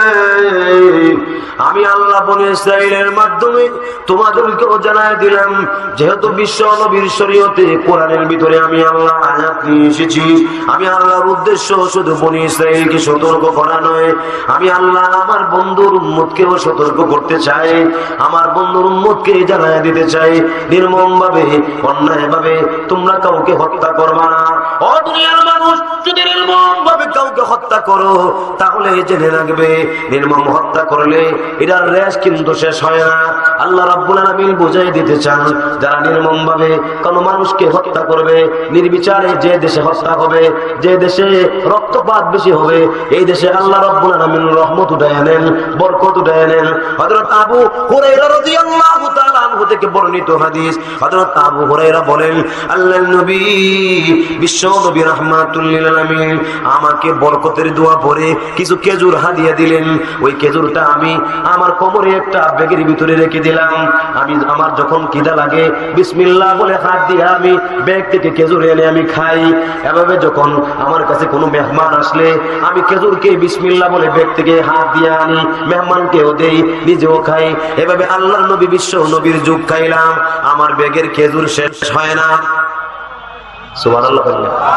আমি আল্লাহ বনী ইসরাইলের মাধ্যমে তোমাদেরকেও জানায় দিলাম, যেহেতু বিশ্ব নবীর শরীয়তে কোরআনের ভিতরে আমি আল্লাহ আয়াত নিয়ে এসেছি, আমি আল্লাহর উদ্দেশ্য শুধু বনী ইসরাইলকে সতর্ক করা নয়, আমি আল্লাহ আমার বন্ধুর উম্মতকেও সতর্ক করতে চাই, আমার বন্ধুর উম্মতকে জানায় দিতে চাই, নির্মমভাবে অন্যায়ভাবে তোমরা কাউকে হত্যা করবা না। ও দুনিয়ার মানুষ, যদি নির্মমভাবে কাউকে হত্যা করো তাহলে জেনে রাখবে নির্মম হত্যা করলে এটার রেশ কিন্তু শেষ হয় না। আল্লাহ রাব্বুল আলামিন বুঝাই দিতে চান, যারা নির্মমভাবে কোন মানুষকে হত্যা করবে, নির্বিচারে যে দেশে হত্যা হবে, যে দেশে রক্তপাত বেশি হবে, এই দেশে আল্লাহ রাব্বুল আলামিন রহমত উঠায় নেন, বরকত উঠায় নেন। হযরত আবু হুরায়রা রাদিয়াল্লাহু তাআলা আনহু থেকে বর্ণিত হাদিস, হযরত আবু হুরায়রা বলেন, আল্লাহর নবী বিশ্ব নবী রাহমাতুল লিল আলামিন আমাকে বরকতের দোয়া পড়ে কিছু খেজুর হাদিয়া দিলেন। ওই খেজুরটা আমি আমার কোমরে একটা ব্যাগের ভিতরে রেখে দিলাম। আমি আমার যখন খিদা লাগে বিসমিল্লাহ বলে হাত দিয়ে আমি ব্যাগ থেকে খেজুর এনে আমি খাই। এভাবে যখন আমার কাছে কোনো মেহমান আসলে আমি খেজুরকে বিসমিল্লাহ বলে ব্যাগ থেকে হাত দিয়ে আনি, মেহমানকেও দেই, নিজেও খাই। এভাবে আল্লাহর নবী বিশ্ব নবীর যুগ খাইলাম, আমার ব্যাগের খেজুর শেষ হয় না। সুবহানাল্লাহ।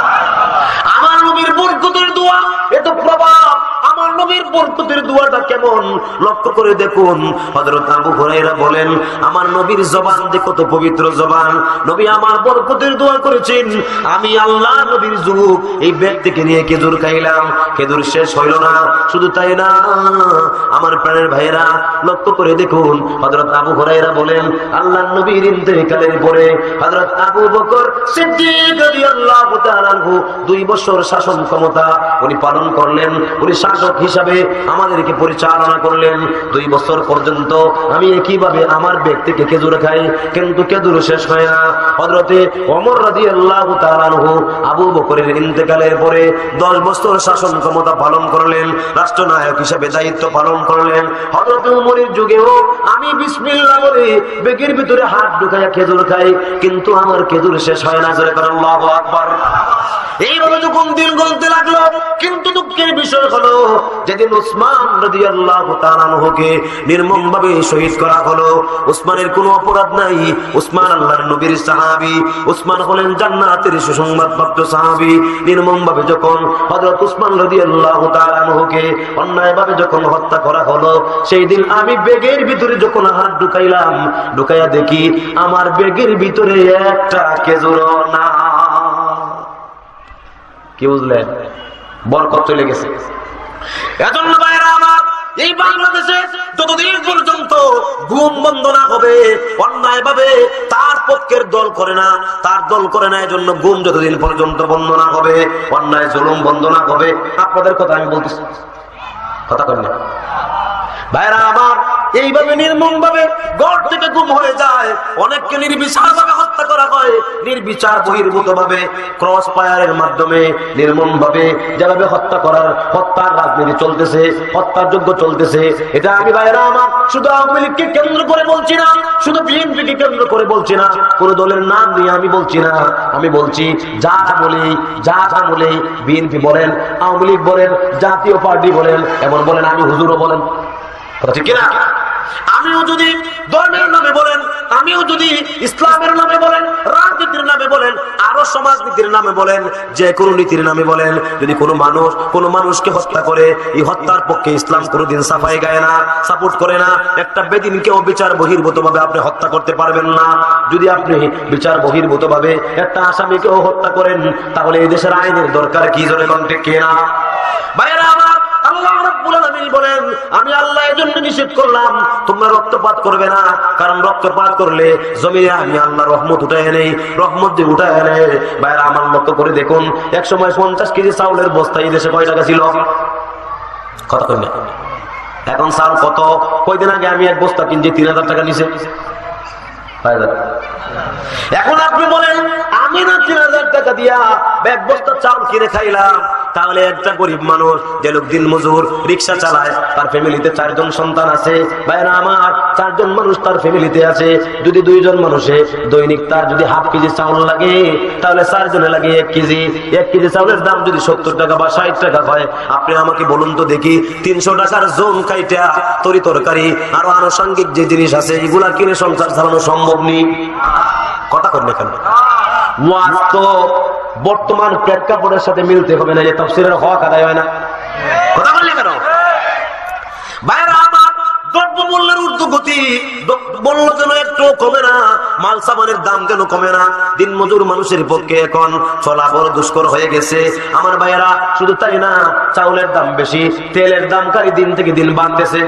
আমার নবীর বরকতের দোয়া এত প্রভাব, আমার নবীর বরকতের দোয়াটা কেমন লক্ষ্য করে দেখুন। হযরত আবু হুরায়রা বলেন, আমার নবীর জবান যে কত পবিত্র জবান, নবী আমার বরকতের দোয়া করেছেন। আমি আল্লাহ নবীর যুগ এই ব্যাগ থেকে নিয়ে খেজুর খাইলাম, খেজুর শেষ হইল না। শুধু তাই না, আমার প্রাণের ভাইয়েরা লক্ষ্য করে দেখুন, হযরত আবু হুরায়রা বলেন, আল্লাহর নবীর ইন্তেকালের পরে হযরত আবু বকর সিদ্দিক রাদিয়াল্লাহু তাআলা আনহু 2 বছর শাসন ক্ষমতা উনি পালন করলেন। উনি শাসক হিসাবে আমাদেরকে পরিচালনা করলেন। 2 বছর পর্যন্ত আমি একইভাবে আমার ব্যাগ থেকে খেজুর খাই, কিন্তু খেজুর শেষ হয় না। হযরতে ওমর রাদিয়াল্লাহু তাআলা আনহু আবু বকরের ইন্তেকালের পরে 10 বছর শাসন ক্ষমতা পালন করলেন, রাষ্ট্রনায়ক হিসাবে দায়িত্ব পালন করলেন। হযরতে ওমরের যুগেও আমি বিসমিল্লাহ বলে ব্যাগের ভিতরে হাত ঢুকাইয়া খেজুর খাই, কিন্তু আমার খেজুর শেষ হয় না। জোরে করে আল্লাহু আকবার। এইভাবে যখন দিন গলতে লাগলো, কিন্তু দুঃখের বিষয় হলো যেদিন উসমান রাদিয়াল্লাহু তাআলা আনহুকে নির্মমভাবে শহীদ করা হলো, উসমানের কোনো অপরাধ নাই। উসমান আল্লাহর নবীর সাহাবী, উসমান হলেন জান্নাতের সুসংবাদপ্রাপ্ত সাহাবী। নির্মমভাবে যখন হযরত উসমান রাদিয়াল্লাহু তাআলা আনহুকে অন্যায়ভাবে যখন হত্যা করা হলো, সেই দিন আমি ব্যাগের ভিতরে যখন হাত ঢুকাইলাম, ঢুকাইয়া দেখি আমার ব্যাগের ভিতরে একটা খেজুরও না। কি বুঝলেন? বরকত চলে গেছে। এজন্য ভাইরা আমার, এই বাংলাদেশে যতদিন পর্যন্ত ঘুম বন্ধ না হবে, অন্যায় ভাবে তার পক্ষের দল করে না, তার দল করে না, এজন্য ঘুম যতদিন পর্যন্ত বন্ধ না হবে, অন্যায় জুলুম বন্ধ না হবে। আপনাদের কথা আমি বলতেছি, কথা করেন না ভাইরা আমার। এইভাবে নির্মম ভাবে ঘর থেকে গুম হয়ে যায়, অনেককে নির্বিচার ভাবে হত্যা করা হয়, নির্বিচার বহির্ভূত ভাবে ক্রস ফায়ারের মাধ্যমে নির্মম ভাবে যেভাবে হত্যা করার, হত্যার রাজনীতি চলতেছে, হত্যার যোগ্য চলতেছে। এটা আমি ভাইরা আমার শুধু আওয়ামী লীগকে কেন্দ্র করে বলছি না, শুধু বিএনপিকে কেন্দ্র করে বলছি না, কোন দলের নাম নিয়ে আমি বলছি না। আমি বলছি যা বলি, বিএনপি বলেন, আওয়ামী লীগ বলেন, জাতীয় পার্টি বলেন, এমন বলেন, আমি হুজুরও বলেন, ঠিক কিনা? আমিও যদি ধর্মের নামে বলেন, আমিও যদি ইসলামের নামে বলেন, রাজনীতির নামে বলেন, আরো সমাজনীতির নামে বলেন, যে কোনো নীতির নামে বলেন, যদি কোনো মানুষকে হত্যা করে, এই হত্যার পক্ষে ইসলাম কোনোদিন সাফাই গায় না, সাপোর্ট করে না। একটা বেদিনকেও বিচার বহির্ভূত ভাবে আপনি হত্যা করতে পারবেন না। যদি আপনি বিচার বহির্ভূত ভাবে একটা আসামিকেও হত্যা করেন, তাহলে এই দেশের আইনের দরকার কি? জোরে কণ্ঠে কে না? ভাইরা আমার, আল্লাহ রাব্বুল আলামিন বলেন, আমি আল্লাহ এজন্য নিষেধ করলাম তোমরা রক্তপাত করবে না, কারণ রক্তপাত করলে জমিনে আমি আল্লাহ রহমত উঠায় নেই, রহমত দিয়ে উঠায় এনে। ভাইরা আমার লক্ষ্য করে দেখুন, এক সময় 50 কেজি চাউলের বস্তা এই দেশে কয় টাকা ছিল? কথা কই না? এখন চাল কত? কয়দিন আগে আমি এক বস্তা কিনছি 3000 টাকা নিচে। এখন আপনি বলেন আমি না 3000 টাকা দিয়া এক বস্তা চাল কিনে খাইলাম, তাহলে একটা গরিব মানুষ যে লোক দিন মজুর রিক্সা চালায়, তার ফ্যামিলিতে 4 জন সন্তান আছে, ভাইরা আমার 4 জন মানুষ তার ফ্যামিলিতে আছে, যদি 2 জন মানুষে দৈনিক তার যদি হাফ কেজি চাউল লাগে, তাহলে 4 জনে লাগে 1 কেজি। 1 কেজি চাউলের দাম যদি 70 টাকা বা 60 টাকা হয়, আপনি আমাকে বলুন তো দেখি 300 টাকার জোন কাইটা তরি তরকারি আরো আনুষঙ্গিক যে জিনিস আছে এগুলা কিনে সংসার চালানো সম্ভব নেই? কথা করেন কেন? ওয়াজ তো বর্তমান প্রেক্ষাপটের সাথে মিলতে হবে না, যে তাফসীরের হক আদায় হয় না। কথা বললে কেন? ভাইরা আমার, দ্রব্যমূল্যের ঊর্ধ্বগতি বলল যেন একটু কমে না, মাল সামানের দাম যেন কমে না। দিন মজুর মানুষের পক্ষে এখন চলা বড় দুষ্কর হয়ে গেছে আমার ভাইয়েরা। শুধু তাই না, চাউলের দাম বেশি, তেলের দাম কারি দিন থেকে দিন বাড়তেছে।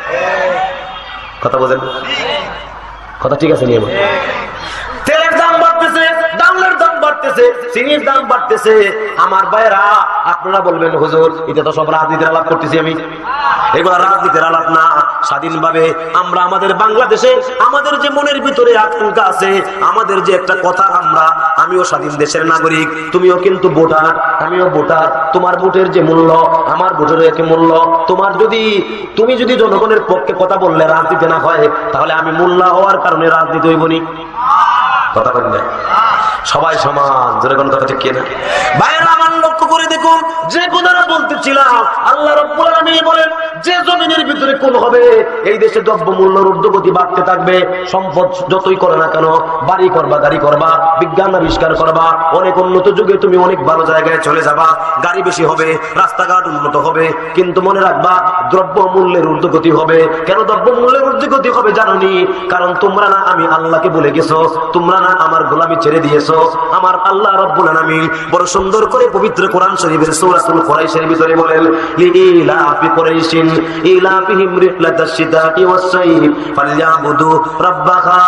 কথা বলেন, কথা ঠিক আছে নিয়ে? তেলের দাম বাড়তেছে, ডাউলের দাম বাড়তেছে, চিনির দাম বাড়তেছে। আমার ভাইরা, আপনারা বলবেন হুজুর এটা তো সব রাজনীতির আলাপ করতেছি আমি। এগুলো রাজনীতির আলাপ না। স্বাধীনভাবে আমরা আমাদের বাংলাদেশে আমাদের যে মনের ভিতরে আকাঙ্ক্ষা আছে, আমাদের যে একটা কথা, আমিও স্বাধীন দেশের নাগরিক, তুমিও কিন্তু ভোটার, আমিও ভোটার। তোমার ভোটের যে মূল্য আমার ভোটের একই মূল্য। তুমি যদি জনগণের পক্ষে কথা বললে রাজনীতি না হয়, তাহলে আমি মোল্লা হওয়ার কারণে রাজনীতি হইবনি। কথা বলেন না, সবাই সমান। জনগণ কথা ঠিক কিনা? বাইরে আমার লক্ষ্য করে দেখুন, যে কথাটা বলতেছিলাম, আল্লাহ রাব্বুল আলামিন বলেন যে জমিনের ভিতরে কোন হবে, এই দেশে দ্রব্যমূল্যের ঊর্ধ্বগতি বাড়তে থাকবে। সম্পদ যতই করে না কেন, বাড়ি করবা, গাড়ি করবা, বিজ্ঞান আবিষ্কার করবা, অনেক উন্নত যুগে তুমি অনেক ভালো জায়গায় চলে যাবা, গাড়ি বেশি হবে, রাস্তাঘাট উন্নত হবে, কিন্তু মনে রাখবা দ্রব্যমূল্যের ঊর্ধ্বগতি হবে। কেন দ্রব্যমূল্যের ঊর্ধ্বগতি হবে জানোনি? কারণ তোমরা না আমি আল্লাহকে ভুলে গেছো, তোমরা না আমার গোলামি ছেড়ে দিয়েছো। আমার আল্লাহ রাব্বুল আলামিন বড় সুন্দর করে পবিত্র কোরআন শরীফের সূরাতুল কুরাইশের ভিতরে বলেন, লিইলাফি কুরাইশিন ইলাফিহিম রিহলাতাশ শিতা'i ওয়াস-সাইফ ফালইয়াবুদু রাব্ব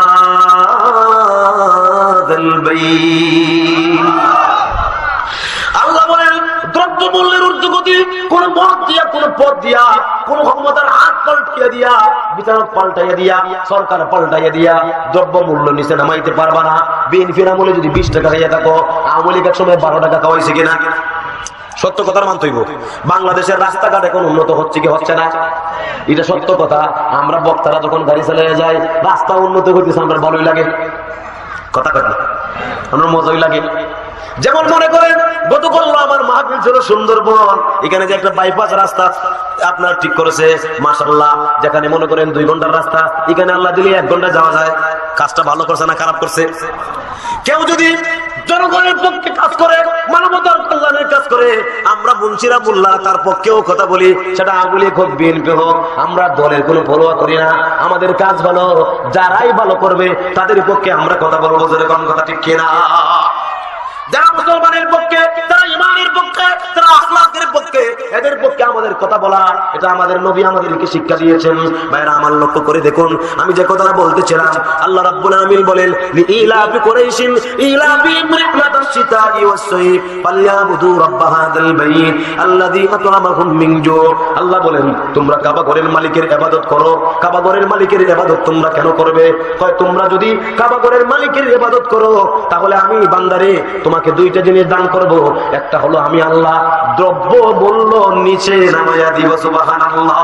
হাযাল বাইত। আল্লাহ বলেন দ্রব্যমূল্যের ঊর্ধ্বগতি কোন মত দিয়া, কোন পথ দিয়া, কোন ক্ষমতার হাত পাল্টাইয়া দিয়া, বিচারক পাল্টাইয়া দিয়া, সরকার পাল্টাইয়া দিয়া দ্রব্যমূল্য নিচে নামাইতে পারবা না। বিএনপির আমলে যদি 20 টাকা খাইয়া থাকো, আওয়ামী লীগের সময় 12 টাকা খাওয়াইছে কিনা? সত্য কথার মানতে হইব। বাংলাদেশের রাস্তাঘাট এখন উন্নত হচ্ছে কি হচ্ছে না? এটা সত্য কথা। আমরা বক্তারা যখন গাড়ি চালিয়ে যাই, রাস্তা উন্নত হইতেছে, আমরা ভালোই লাগে। কথা কথা আমার মজাই লাগে। যেমন মনে করেন গতকাল আমার মাহফিল ছিল সুন্দরবন, এখানে যে একটা বাইপাস রাস্তা আপনার ঠিক করেছে, মাশাআল্লাহ। যেখানে মনে করেন 2 ঘন্টার রাস্তা, এখানে আল্লাহ দিলে 1 ঘন্টা যাওয়া যায়। কাজটা ভালো করছে না খারাপ করছে? কেউ যদি জনগণের পক্ষে কাজ করে, মানবতার কল্যাণের কাজ করে, আমরা মুন্সিরা মোল্লা তার পক্ষেও কথা বলি, সেটা আওয়ামী লীগ হোক, বিএনপি হোক, আমরা দলের কোনো পরোয়া করি না। আমাদের কাজ ভালো, যারাই ভালো করবে তাদের পক্ষে আমরা কথা বলবো। যেরকম কথা ঠিক কিনা? যারা মুসলমানের পক্ষে, যারা ইমানের পক্ষে, যারা আখলাকের পক্ষে, এদের পক্ষে আমাদের কথা বলা, এটা আমাদের নবী আমাদেরকে শিক্ষা দিয়েছেন। ভাইরা আমার লক্ষ্য করে দেখুন, আমি যে কথাটা বলতেছিলাম, আল্লাহ রাব্বুল আলামিন বলেন লিইলাফি কুরাইশিন ইলাফিহিম রিহলাতাশ শিতা'i ওয়াস-সাইফ ফালইয়াবুদু রাব্ব হাযাল বাইত আল্লাযী আত'আমাহুম মিন জু'। আল্লাহ বলেন তোমরা কাবা ঘরের মালিকের ইবাদত করো। কাবা ঘরের মালিকের ইবাদত তোমরা কেন করবে? কয় তোমরা যদি কাবা ঘরের মালিকের ইবাদত করো, তাহলে আমি বান্দারে তোমাকে 2টা জিনিস দান করব। একটা হলো আমি আল্লাহ দ্রব্য মূল্য নিচে নামাইয়া দিব। সুবহানাল্লাহ।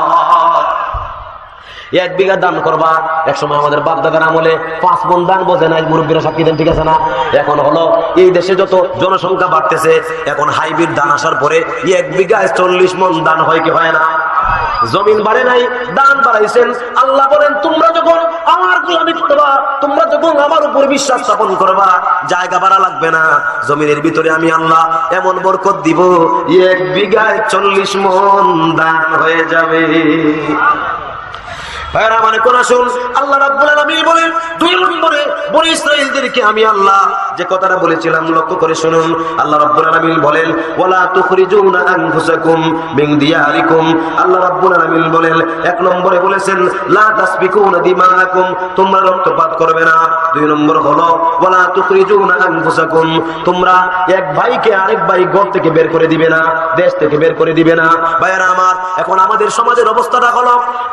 1 বিঘা দান করবা। এক সময় আমাদের বাপ দাদার আমলে 5 মণ দান বোঝে নাই, মুরব্বীরা সাক্ষী দেন, ঠিক আছে না? এখন হলো এই দেশে যত জনসংখ্যা বাড়তেছে, এখন হাইব্রিড ধান আসার পরে 1 বিঘায় 40 মণ দান হয় কি হয় না? জমিন বাড়ে নাই, দান বাড়াইছেন। আল্লাহ বলেন তোমরা যখন আমার গোলামি করবা, তোমরা যখন আমার উপর বিশ্বাস স্থাপন করবা, জায়গা বাড়া লাগবে না, জমিনের ভিতরে আমি আল্লাহ এমন বরকত দিব, 1 বিঘায় 40 মণ দান হয়ে যাবে। ভাইরা মানে কোন আসুন, আল্লাহ রাব্বুল আলামিন বলেন 2 নম্বরে বনি ইসরাঈলদেরকে আমি আল্লাহ যে কথাটা বলেছিলাম লক্ষ্য করে শুনুন। আল্লাহ রাব্বুল আলামিন বলেন ওয়ালা তুখরিজুনা আনফুসাকুম মিন দিয়ারিকুম। আল্লাহ রাব্বুল আলামিন বলেন, এক নম্বরে বলেছেন লা তাসবিকুনা দিমাআকুম, তোমরা রক্তপাত করবে না। দুই নম্বর হলো ওয়ালা তুখরিজুনা আনফুসাকুম, তোমরা এক ভাইকে আরেক ভাই ঘর থেকে বের করে দিবে না, দেশ থেকে বের করে দিবে না। ভাইরা আমার, এখন আমাদের সমাজের অবস্থাটা হলো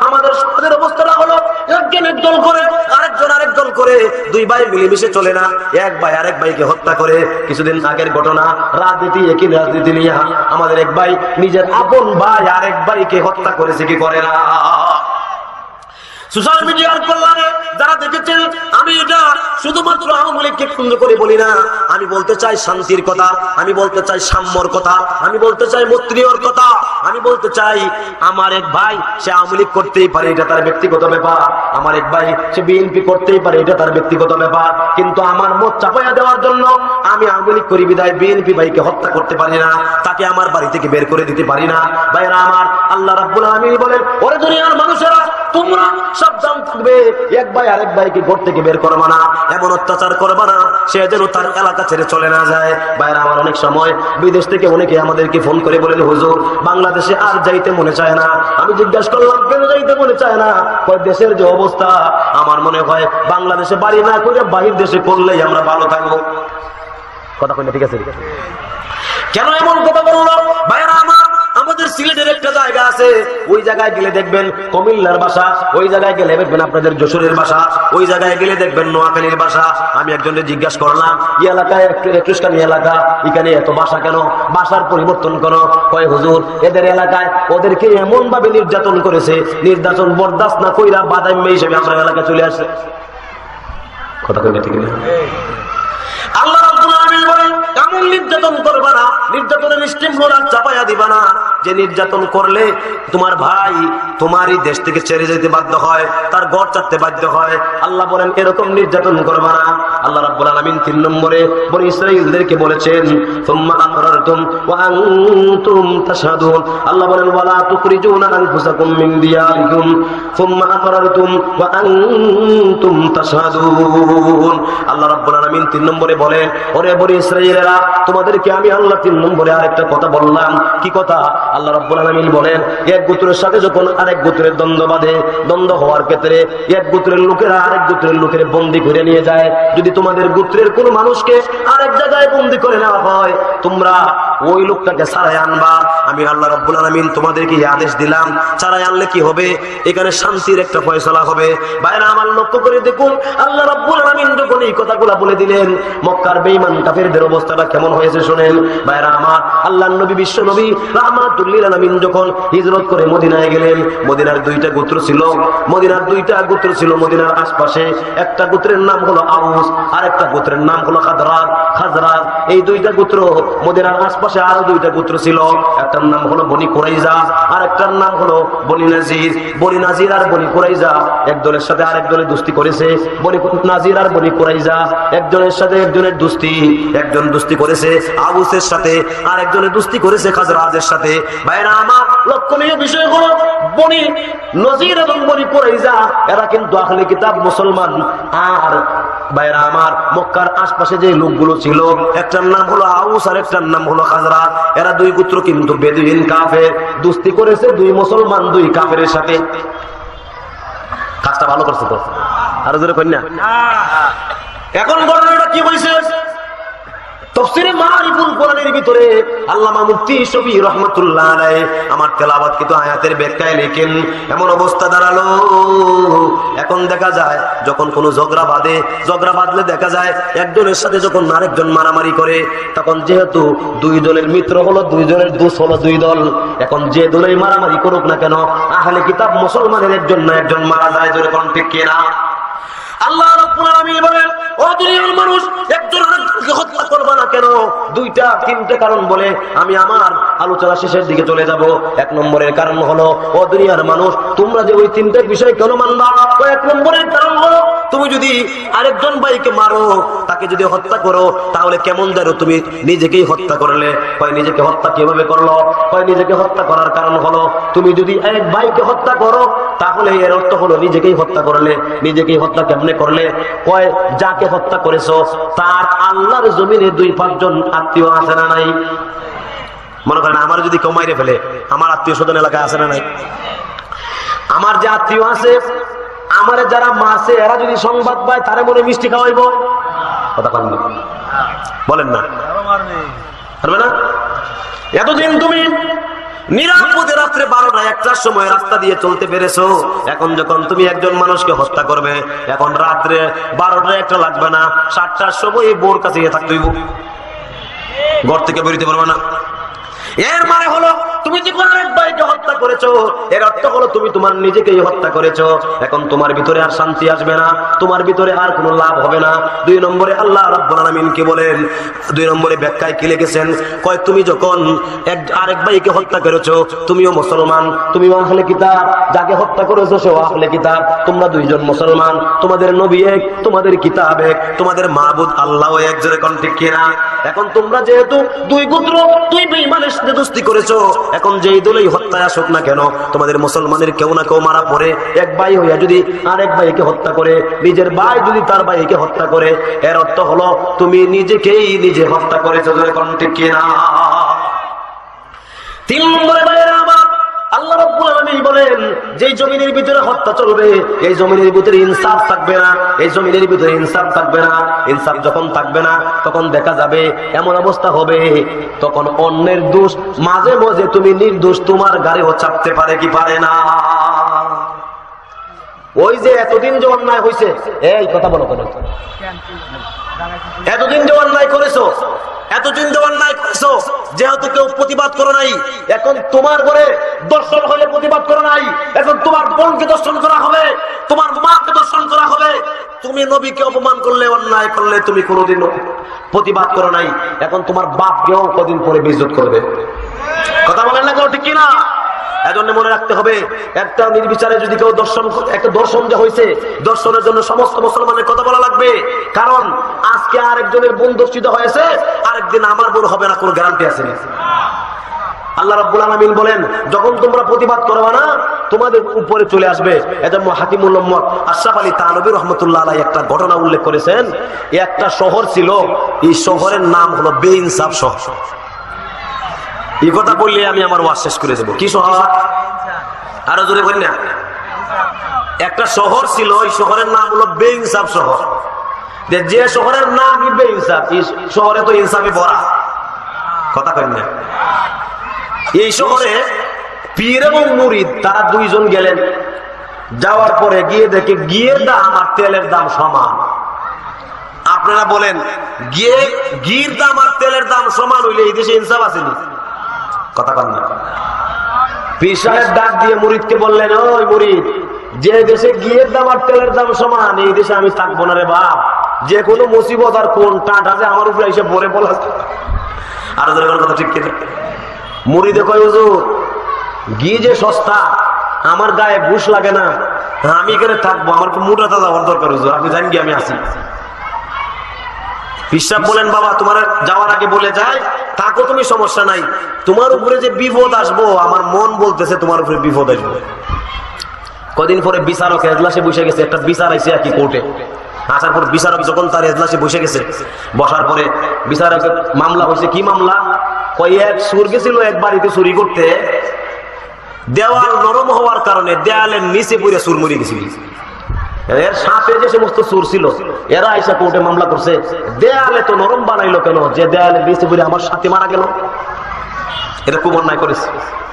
একজন এক দল করে, আরেকজন আরেক দল করে, দুই ভাই মিলেমিশে চলে না, এক ভাই আরেক ভাইকে হত্যা করে। কিছুদিন আগের ঘটনা, রাজনীতি, একই রাজনীতি নিয়ে আমাদের এক ভাই নিজের আপন ভাই আরেক ভাইকে হত্যা করেছে কি করে না? সোশ্যাল মিডিয়ার কল্যাণে যারা দেখেছেন, আমি এটা শুধুমাত্র আওয়ামী লীগকে কেন্দ্র করে বলি না, আমি বলতে চাই শান্তির কথা, আমি বলতে চাই সাম্যর কথা, আমি বলতে চাই মৈত্রীর কথা, আমি বলতে চাই আমার এক ভাই সে আওয়ামী লীগ করতেই পারে, এটা তার ব্যক্তিগত ব্যাপার। আমার এক ভাই সে বিএনপি করতেই পারে, এটা তার ব্যক্তিগত ব্যাপার। কিন্তু আমার মত চাপাইয়া দেওয়ার জন্য আমি আওয়ামী লীগ করি বিদায় বিএনপি ভাইকে হত্যা করতে পারি না, তাকে আমার বাড়ি থেকে বের করে দিতে পারি না। ভাইরা আমার, আল্লাহ রাব্বুল আলামিন বলেন, ওরে দুনিয়ার মানুষেরা, তোমরা সাবধান থাকবে, এক ভাই আরেক ভাইকে ঘর থেকে বের করবা না, এমন অত্যাচার করবা না সে যেন তার এলাকা ছেড়ে চলে না যায়। ভাইরা আমার, অনেক সময় বিদেশ থেকে অনেকে আমাদেরকে ফোন করে বলেন, হুজুর বাংলাদেশে আর যাইতে মনে চায় না। আমি জিজ্ঞাসা করলাম, কেন যাইতে মনে চায় না? কয় দেশের যে অবস্থা, আমার মনে হয় বাংলাদেশে বাড়ি না করে বাহির দেশে করলেই আমরা ভালো থাকবো। কথা কইনা ঠিক আছে? কেন এমন কথা বললো? ভাইরা আমার, আমাদের সিলেটের একটা জায়গা আছে, ওই জায়গায় গেলে দেখবেন কুমিল্লার ভাষা, ওই জায়গায় গেলে দেখবেন আপনাদের যশোরের ভাষা, ওই জায়গায় গেলে দেখবেন নোয়াখালীর ভাষা। আমি একজনকে জিজ্ঞাসা করলাম, এই এলাকায় একটুখানি এলাকা, এখানে এত ভাষা কেন, ভাষার পরিবর্তন করো? কয় হুজুর, এদের এলাকায় ওদেরকে এমন ভাবে নির্যাতন করেছে, নির্যাতন বরদাস্ত না কইরা বাদাইম্য হিসেবে আমরা এলাকায় চলে আসে। কথা কইনা ঠিক না? আল্লাহ রাব্বুল আলামিন বলেন, কেমন নির্যাতন করবা না, নির্যাতনের স্টিম রোলার চাপাইয়া দিবা না, যে নির্যাতন করলে তোমার ভাই তোমারই দেশ থেকে ছেড়ে যেতে বাধ্য হয়, তার ঘর ছাড়তে বাধ্য হয়। আল্লাহ বলেন এরকম নির্যাতন করবা না। আল্লাহ রাব্বুল আলামিন 3 নম্বরে বনি ইসরাঈলদেরকে বলেছেন, সুম্মা আকরারতুম ওয়া আনতুম তাশহাদুন। আল্লাহ বলেন ওয়ালা তুখরিজুনা আনফুসাকুম মিন দিয়ারিকুম সুম্মা আকরারতুম ওয়া আনতুম তাশহাদুন। আল্লাহ রাব্বুল আলামিন 3 নম্বরে বলেন, ওরে বনি ইসরাঈলেরা, তোমাদেরকে আমি আল্লাহ 3 নম্বরে আরেকটা কথা বললাম। কি কথা? আল্লাহ রাব্বুল আলামিন বলেন, এক গোত্রের সাথে যখন আরেক গোত্রের দ্বন্দ্ব বাঁধে, দ্বন্দ্ব হওয়ার ক্ষেত্রে এক গোত্রের লোকেরা আরেক গোত্রের লোকের বন্দী করে নিয়ে যায়, যদি তোমাদের গোত্রের কোন মানুষকে আরেক জায়গায় বন্দী করে নেওয়া হয়, তোমরা ওই লোকটাকে ছাড়াই আনবা। আমি আল্লাহ রাব্বুল আলামিন তোমাদেরকে এই আদেশ দিলাম, ছাড়াই আনলে কি হবে? এখানে শান্তির একটা ফয়সালা হবে। ভাইরা আমার, লক্ষ্য করে দেখুন, আল্লাহ রাব্বুল আলামিন যখন এই কথাগুলো বলে দিলেন, মক্কার বেঈমান কাফেরদের অবস্থাটা কেমন হয়েছে শুনেন। ভাইরা আমার, আল্লাহর নবী, বিশ্ব নবী রাহমাতুল লিল আলামিন যখন হিজরত করে মদিনায় গেলেন, মদিনার 2টা গোত্র ছিল, মদিনার আশপাশে। একটা গোত্রের নাম হলো আউস, আরেকটা গোত্রের নাম হলো খাজরাজ। এই 2টা গোত্র, মদিনার আশপাশে আরো 2টা গোত্র ছিল, একটার নাম হলো বনি কুরাইজা, আরেকটার নাম হলো বনি নাজির। বনি নাজির আর বনি কুরাইজা এক দলের সাথে আরেক দলে দুস্তি করেছে। বনি নাজির আর বনি কুরাইজা একজনের সাথে একজনের দুস্তি, একজন দুস্তি করেছে আউসের সাথে, আর একজনের দুস্তি করেছে খাজরাজের সাথে। ভাইরা আমার, লক্ষণীয় বিষয় হলো বনি নাজির এবং বনি কুরাইজা এরা কিন্তু আহলে কিতাব মুসলমান। আর ভাইরা আমার, মক্কার আশপাশে যে লোকগুলো ছিল, একটার নাম হলো আউস আর একটার নাম হলো খাজরাজ। এরা 2 গোত্র কিন্তু বেদুইন কাফের, দুস্তি করেছে 2 মুসলমান 2 কাফেরের সাথে। কাজটা ভালো করছে তো? আরো জোরে কন্যা। এখন ঘটনাটা কি হয়েছে? তাফসীরে মারিফুল কোরআনের ভিতরে আল্লামা মুফতি শফি রাহমাতুল্লাহ আলাইহি আমার তেলাওয়াতকৃত আয়াতের ব্যাখ্যায় লেখেন, এমন অবস্থা দাঁড়ালো, এখন দেখা যায় যখন কোনো ঝগড়া বাঁধলে দেখা যায় একজনের সাথে যখন আরেকজন মারামারি করে, তখন যেহেতু 2 দলের মিত্র হলো, 2 জনের দোষ হলো 2 দল, এখন যে দলেই মারামারি করুক না কেন, আহলে কিতাব মুসলমানের একজন না একজন মারা যায়। জোরে কোন ঠিক কিনা? আল্লাহ রাব্বুল আলামিন বলেন, ও দুনিয়ার মানুষ, একজন আরেকজনকে হত্যা করবে না কেন? 2টা 3টে কারণ বলে আমি আমার আলোচনা শেষের দিকে চলে যাব। 1 নম্বরের কারণ হলো, ও দুনিয়ার মানুষ, তোমরা যে ওই 3টে বিষয় কেন মানবা? 1 নম্বরের কারণ হলো তুমি যদি আরেকজন ভাইকে মারো, তাকে যদি হত্যা করো, তাহলে কেমন যেন তুমি নিজেকেই হত্যা করলে। কয় নিজেকে হত্যা কিভাবে করলো? কয় নিজেকে হত্যা করার কারণ হলো তুমি যদি এক ভাইকে হত্যা করো, তাহলে এর অর্থ হলো নিজেকেই হত্যা করলে। নিজেকেই হত্যা কেমনে করলে? কয় যাকে হত্যা করেছো তার আল্লাহর জমিনে 2-5 জন আত্মীয় আছে না নাই? মনে করেন আমার যদি কেউ মাইরে ফেলে, আমার আত্মীয় স্বজন এলাকায় আছে না নাই? আমার যে আত্মীয় আছে, আমারে যারা মারছে এরা যদি সংবাদ পায়, তারে মনে মিষ্টি খাওয়াইব? কথা বলেন না, পারবে না? এতদিন তুমি নিরাপদে রাত্রে 12টা-1টার সময় রাস্তা দিয়ে চলতে পেরেছো, এখন যখন তুমি একজন মানুষকে হত্যা করবে, এখন রাত্রে 12টা-1টা লাগবে না, 7টার সময় বোর কাছে গিয়ে থাকতে হইব, ঘর থেকে বেরোতে পারবে না। এর মানে হলো তুমি যে কোনো এক ভাইকে হত্যা করেছো, এর অর্থ হলো তুমি তোমার নিজেকেই হত্যা করেছো। এখন তোমার ভিতরে আর শান্তি আসবে না, তোমার ভিতরে আর কোনো লাভ হবে না। 2 নম্বরে আল্লাহ রাব্বুল আলামিন কি বলেন? 2 নম্বরে ব্যাখ্যায় কি লিখেছেন? কয় তুমি যখন আরেক ভাইকে হত্যা করেছো, তুমিও মুসলমান, তুমিও আহলে কিতাব, যাকে হত্যা করেছো সেও আহলে কিতাব, তোমরা 2 জন মুসলমান, তোমাদের নবী এক, তোমাদের কিতাব এক, তোমাদের মাবুদ আল্লাহ এক। জোরে কোন ঠিক কিনা? এখন তোমরা যেহেতু 2 গোত্র, 2 বেঈমানের সাথে দোস্তি করেছো, এখন যেই দলেই হত্যা আসুক না কেন, তোমাদের মুসলমানের কেউ না কেউ মারা পড়ে। এক ভাই হইয়া যদি আরেক ভাইকে হত্যা করে, নিজের ভাই যদি তার ভাইকে হত্যা করে, এর অর্থ হলো তুমি নিজেকেই নিজে হত্যা করেছো। জোরে কোন ঠিক কিনা? 3 নম্বরে ভাইয়েরা আমার, আল্লাহ রাব্বুল আলামিন বলেন যে জমিনের ভিতরে হত্যা চলবে, এই জমিনের ভিতরে ইনসাফ থাকবে না, এই জমিনের ভিতরে ইনসাফ থাকবে না। ইনসাফ যখন থাকবে না, তখন দেখা যাবে এমন অবস্থা হবে, তখন অন্যের দোষ মাঝে মাঝে তুমি নির্দোষ তোমার গাড়িও চাপতে পারে কি পারে না? ওই যে এতদিন যে অন্যায় হয়েছে, এই কথা বলো কেন? এতদিন যে অন্যায় করেছো, এতদিন যে অন্যায় করেছো, যেহেতু কেউ প্রতিবাদ করো নাই, এখন তোমার ঘরে দর্শন হলে প্রতিবাদ করো নাই, এখন তোমার বোনকে দর্শন করা হবে, তোমার মাকে দর্শন করা হবে। তুমি নবীকে অপমান করলে, অন্যায় করলে, তুমি কোনোদিন প্রতিবাদ করো নাই, এখন তোমার বাপকেও কদিন পরে বেইজ্জত করবে। কথা বলেন না কেউ, ঠিক কিনা? এজন্য মনে রাখতে হবে, একটা নির্বিচারে যদি কেউ একটা দর্শন যে হয়েছে, দর্শনের জন্য সমস্ত মুসলমানের কথা বলা লাগবে। কারণ আজকে আরেকজনের বোন দর্শিত হয়েছে, আরেকদিন আমার বোন হবে না, কোনো গ্যারান্টি আছে না। আল্লাহ রাব্বুল আলামিন বলেন যখন তোমরা প্রতিবাদ করবে না, তোমাদের উপরে চলে আসবে। এজন্য হাকিমুল উম্মত আশরাফ আলী থানভী রাহমাতুল্লাহ আলাইহি একটা ঘটনা উল্লেখ করেছেন। একটা শহর ছিল, এই শহরের নাম হলো বেইনসাফ শহর। এই কথা বললে আমি আমার ওয়াজ শেষ করে দেবো। কি শহর? আরো জোরে বলি না। একটা শহর ছিল, এই শহরের নাম হলো বেইনসাফ শহর। যে শহরের নাম বেইনসাফ, এই শহরে তো ইনসাফে ভরা। কথা কই না? এই শহরে পীর এবং মুরিদ তারা 2 জন গেলেন, যাওয়ার পরে গিয়ে দেখে ঘিয়ের দাম আর তেলের দাম সমান। আপনারা বলেন ঘির দাম আর তেলের দাম সমান হইলে এই দেশে ইনসাফ আছে না? কথা কন না। পীর সাহেব ডাক দিয়ে মুরিদকে বললেন, ওই মুরিদ, যে দেশে ঘিয়ের দাম আর তেলের দাম সমান, এই দেশে আমি থাকবো না রে বাপ। যে কোনো মুসিবত আর কোন টাটা যে আমার উপরে এসে ভরে বলা। আর কথা ঠিক কিনা? মুরিদে কয়, হুজুর ঘি যে সস্তা, আমার গায়ে ঘুষ লাগে না, আমি এখানে থাকবো, আমার মোটাটা যাওয়ার দরকার হুজুর, আপনি জানেন কি আমি আছি। পিসাব বলেন, বাবা তোমার যাওয়ার আগে বলে যায় থাকো তুমি, সমস্যা নাই, তোমার উপরে যে বিপদ আসবো আমার মন বলতেছে তোমার উপরে বিপদ আসবো। কদিন পরে বিচারক এজলাসে বসে গেছে, একটা বিচার আইছে আর কি কোর্টে। আসার পর বিচারক যখন তার এজলাসে বসে গেছে, বসার পরে বিচারকের মামলা হয়েছে। কি মামলা? এক সুর গেছিল এক বাড়িতে চুরি করতে, দেওয়াল নরম হওয়ার কারণে দেয়ালের নিচে পড়ে সুর মরে গেছিল। এর সাথে যে সমস্ত সুর ছিল এরা আইসা কোর্টে মামলা করছে, দেয়ালে তো নরম বানাইলো কেন, যে দেয়ালের নিচে পড়ে আমার সাথে মারা গেল। এটা খুব অন্যায় করেছে।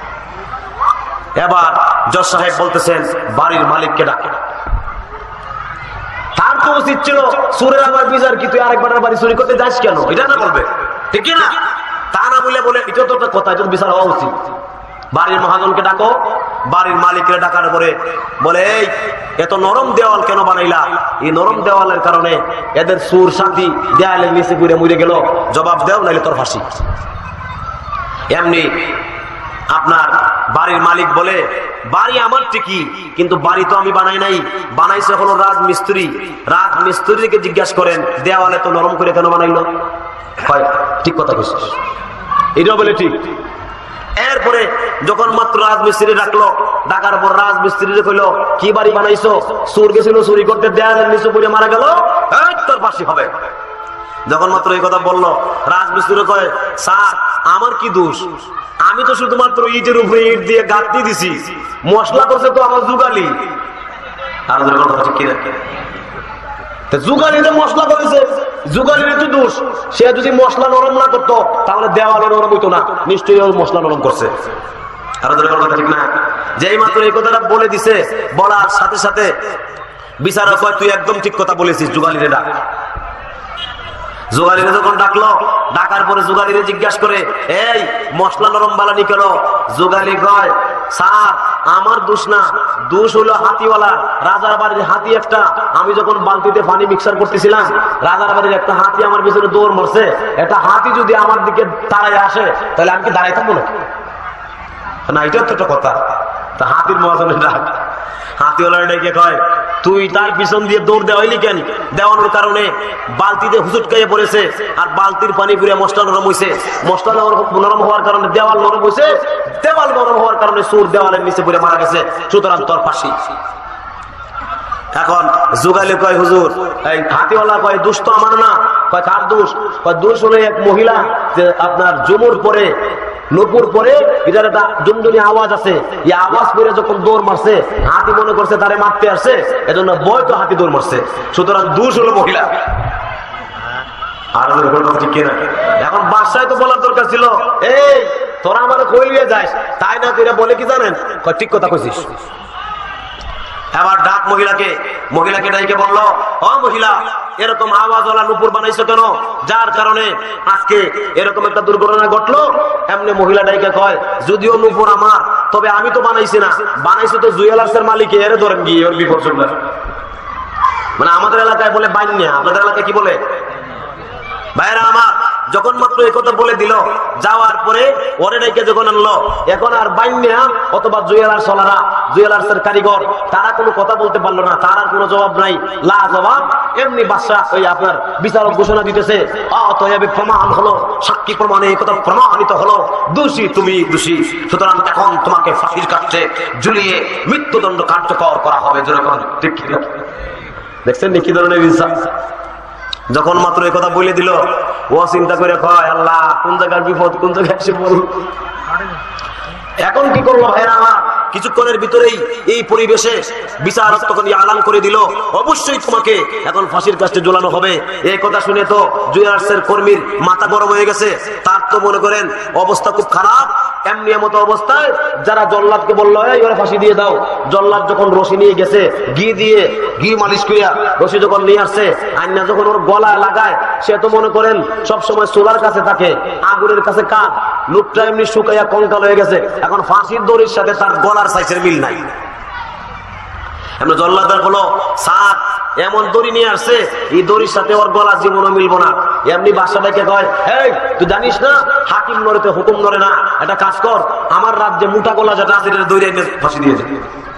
এবার জজ সাহেব বলতেছেন বাড়ির মালিককে ডাকে। তার তো উচিত ছিল সুরের আবার বিচার কি, তুই আরেকবার বাড়ি চুরি করতে যাস কেন, এটা না বলবে, ঠিক না? তা না বলে এটা তো একটা কথা, এটা বিচার হওয়া উচিত। বাড়ির মহাজনকে ডাকো। বাড়ির মালিকের ডাকার পরে বলে, এই এত নরম দেওয়াল কেন বানাইলা? এই নরম দেওয়ালের কারণে এদের সুর সাথী দেয়ালের নিচে ঘুরে মরে গেল, জবাব দেও নাইলে তোর ফাঁসি। এমনি আপনার বাড়ির মালিক বলে, বাড়ি আমার ঠিকই, কিন্তু বাড়ি তো আমি বানাই নাই, বানাইছে হলো রাজমিস্ত্রি। রাজমিস্ত্রিকে জিজ্ঞাসা করেন, দেওয়ালে তো নরম করে কেন বানাইলো? ঠিক কথা বলছিস, এটাও বলে ঠিক। এরপরে যখন মাত্র রাজমিস্ত্রি ডাকলো, ডাকার পর রাজমিস্ত্রি কইলো, কি বাড়ি বানাইছো? চোর গেছিল চুরি করতে, দেয়ালের নিচে পড়ে মারা গেল, তোর ফাঁসি হবে। যখন মাত্র এই কথা বললো, রাজমিস্ত্রি কয়, স্যার আমার কি দোষ? আমি তো শুধুমাত্র ইটের উপরে ইট দিয়ে গাঁথনি দিছি, মশলা করছে তো আমার যুগালি। আর কথা ঠিক কিনা? যুগালিতে মশলা করেছে, যুগালির তো দোষ। সে যদি মশলা নরম না করতো তাহলে দেওয়ালে নরম হইতো না, নিশ্চয়ই মশলা নরম করছে। আর কথা ঠিক না? যেই মাত্র এই কথাটা বলে দিছে, বলার সাথে সাথে বিচারক কয়, তুই একদম ঠিক কথা বলেছিস, যুগালিরে ডাক। যুগালিরে যখন ডাকলো, ডাকার পরে যুগালিরে জিজ্ঞাসা করে, এই মশলা নরম বালানি কেন? যুগালি কয়, স্যার আমার দোষ না, দোষ হলো হাতিওয়ালা। রাজার বাড়ির হাতি একটা, আমি যখন বালতিতে পানি মিক্সার করতেছিলাম, রাজার বাড়ির একটা হাতি আমার পিছনে দৌড় মারছে। একটা হাতি যদি আমার দিকে দাঁড়ায় আসে তাহলে আমি কি দাঁড়াই থাকবো না? এটা তো একটা কথা। তা হাতির মহাজনের ডাক, হাতিওয়ালার ডেকে কয়, তুই তার পিছন দিয়ে দৌড় দেওয়াইলি কেন? দেওয়ানোর কারণে বালতিতে হুচুটকাইয়ে পড়েছে, আর বালতির পানি পুড়ে মশলা নরম হয়েছে, মশলা নরম হওয়ার কারণে দেওয়াল নরম হয়েছে, দেওয়াল নরম হওয়ার কারণে চোর দেওয়ালের নিচে পড়ে মারা গেছে, সুতরাং তোর ফাঁসি। এখন যুগালি কয়, হুজুর এই হাতিওয়ালা কয়, দোষ তো আমার না। কয় কার দোষ? কয় দোষ হলো এক মহিলা, যে আপনার জুমুর পরে নুপুর পরে এটার একটা জুমজুনি আওয়াজ আছে, এই আওয়াজ করে যখন দৌড় মারছে, হাতি মনে করছে তারে মারতে আসছে, এজন্য বয় তো হাতি দৌড় মারছে, সুতরাং দোষ হলো মহিলা। আর ঠিক কিনা? এখন বাদশায় তো বলার দরকার ছিল, এই তোরা আমার কই লিয়ে যাস, তাই না? তুই বলে কি জানেন? ঠিক কথা কইছিস। এবার ডাক মহিলাকে, মহিলাকে ডাইকে বললো, ও মহিলা, এরকম আওয়াজওয়ালা নুপুর বানাইছো কেন? যার কারণে আজকে এরকম একটা দুর্ঘটনা ঘটলো। এমনি মহিলা ডাইকে কয়, যদিও নুপুর আমার, তবে আমি তো বানাইছি না, বানাইছি তো জুয়েলার্সের মালিক, এর ধরেন গিয়ে ওর বিপর্যয়। মানে আমাদের এলাকায় বলে বাইন্যা, আপনাদের এলাকায় কি বলে? ভাইরা আমার, যখন মাত্র এই কথা বলে দিল, যাওয়ার পরে ওরে ডাইকে যখন আনলো, এখন আর বাইন্যা অথবা জুয়েলার্স ওয়ালারা, জুয়েলার্সের কারিগর, তারা কোনো কথা বলতে পারলো না, তার আর কোনো জবাব নাই, লা জবাব। এমনি বাদশা ওই আপনার বিচারক ঘোষণা দিতেছে, অতএব প্রমাণ হলো, সাক্ষী প্রমাণে এই কথা প্রমাণিত হলো, দোষী তুমি দোষী, সুতরাং এখন তোমাকে ফাঁসির কাছে ঝুলিয়ে মৃত্যুদণ্ড কার্যকর করা হবে। দেখছেন কি ধরনের বিচার? যখন মাত্র এই কথা বলে দিল, ও চিন্তা করে কয়, আল্লাহ কোন জায়গার বিপদ, কোন জায়গায় এসে বল। এখন কি করবো ভাইরা আমার? কিছুক্ষণের ভিতরেই এই পরিবেশে বিচারক তখন আলান করে দিল, অবশ্যই তোমাকে এখন ফাঁসির কাছে ঝোলানো হবে। এই কথা শুনে তো জুয়েলার্সের কর্মীর মাথা গরম হয়ে গেছে, তার তো মনে করেন অবস্থা খুব খারাপ। এমনি মতো অবস্থায় যারা জল্লাদকে বললো, এই ওরা ফাঁসি দিয়ে দাও, জল্লাদ যখন রশি নিয়ে গেছে, ঘি মালিশ করিয়া রশি যখন নিয়ে আসছে, আইনা যখন ওর গলায় লাগায়, সে তো মনে করেন সবসময় চুলার কাছে থাকে, আগুনের কাছে কাঠ, লুকটা এমনি শুকাইয়া কঙ্কাল হয়ে গেছে। এখন ফাঁসির দড়ির সাথে তার গলার সাইজের মিল নাই। এমনি জল্লাদার হলো, স্যার এমন দড়ি নিয়ে আসছে, এই দড়ির সাথে ওর গলা জীবনও মিলবো না। এমনি বাদশাটাকে কয়, এই তুই জানিস না হাকিম নড়েতে হুকুম নড়ে না, একটা কাজ কর, আমার রাজ্যে মোটা গলা যেটা আছে এটা দড়ি এনে ফাঁসি দিয়ে দে।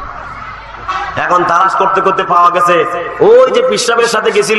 এখন তালাশ করতে করতে পাওয়া গেছে, ওই যে পিসাবের সাথে গেছিল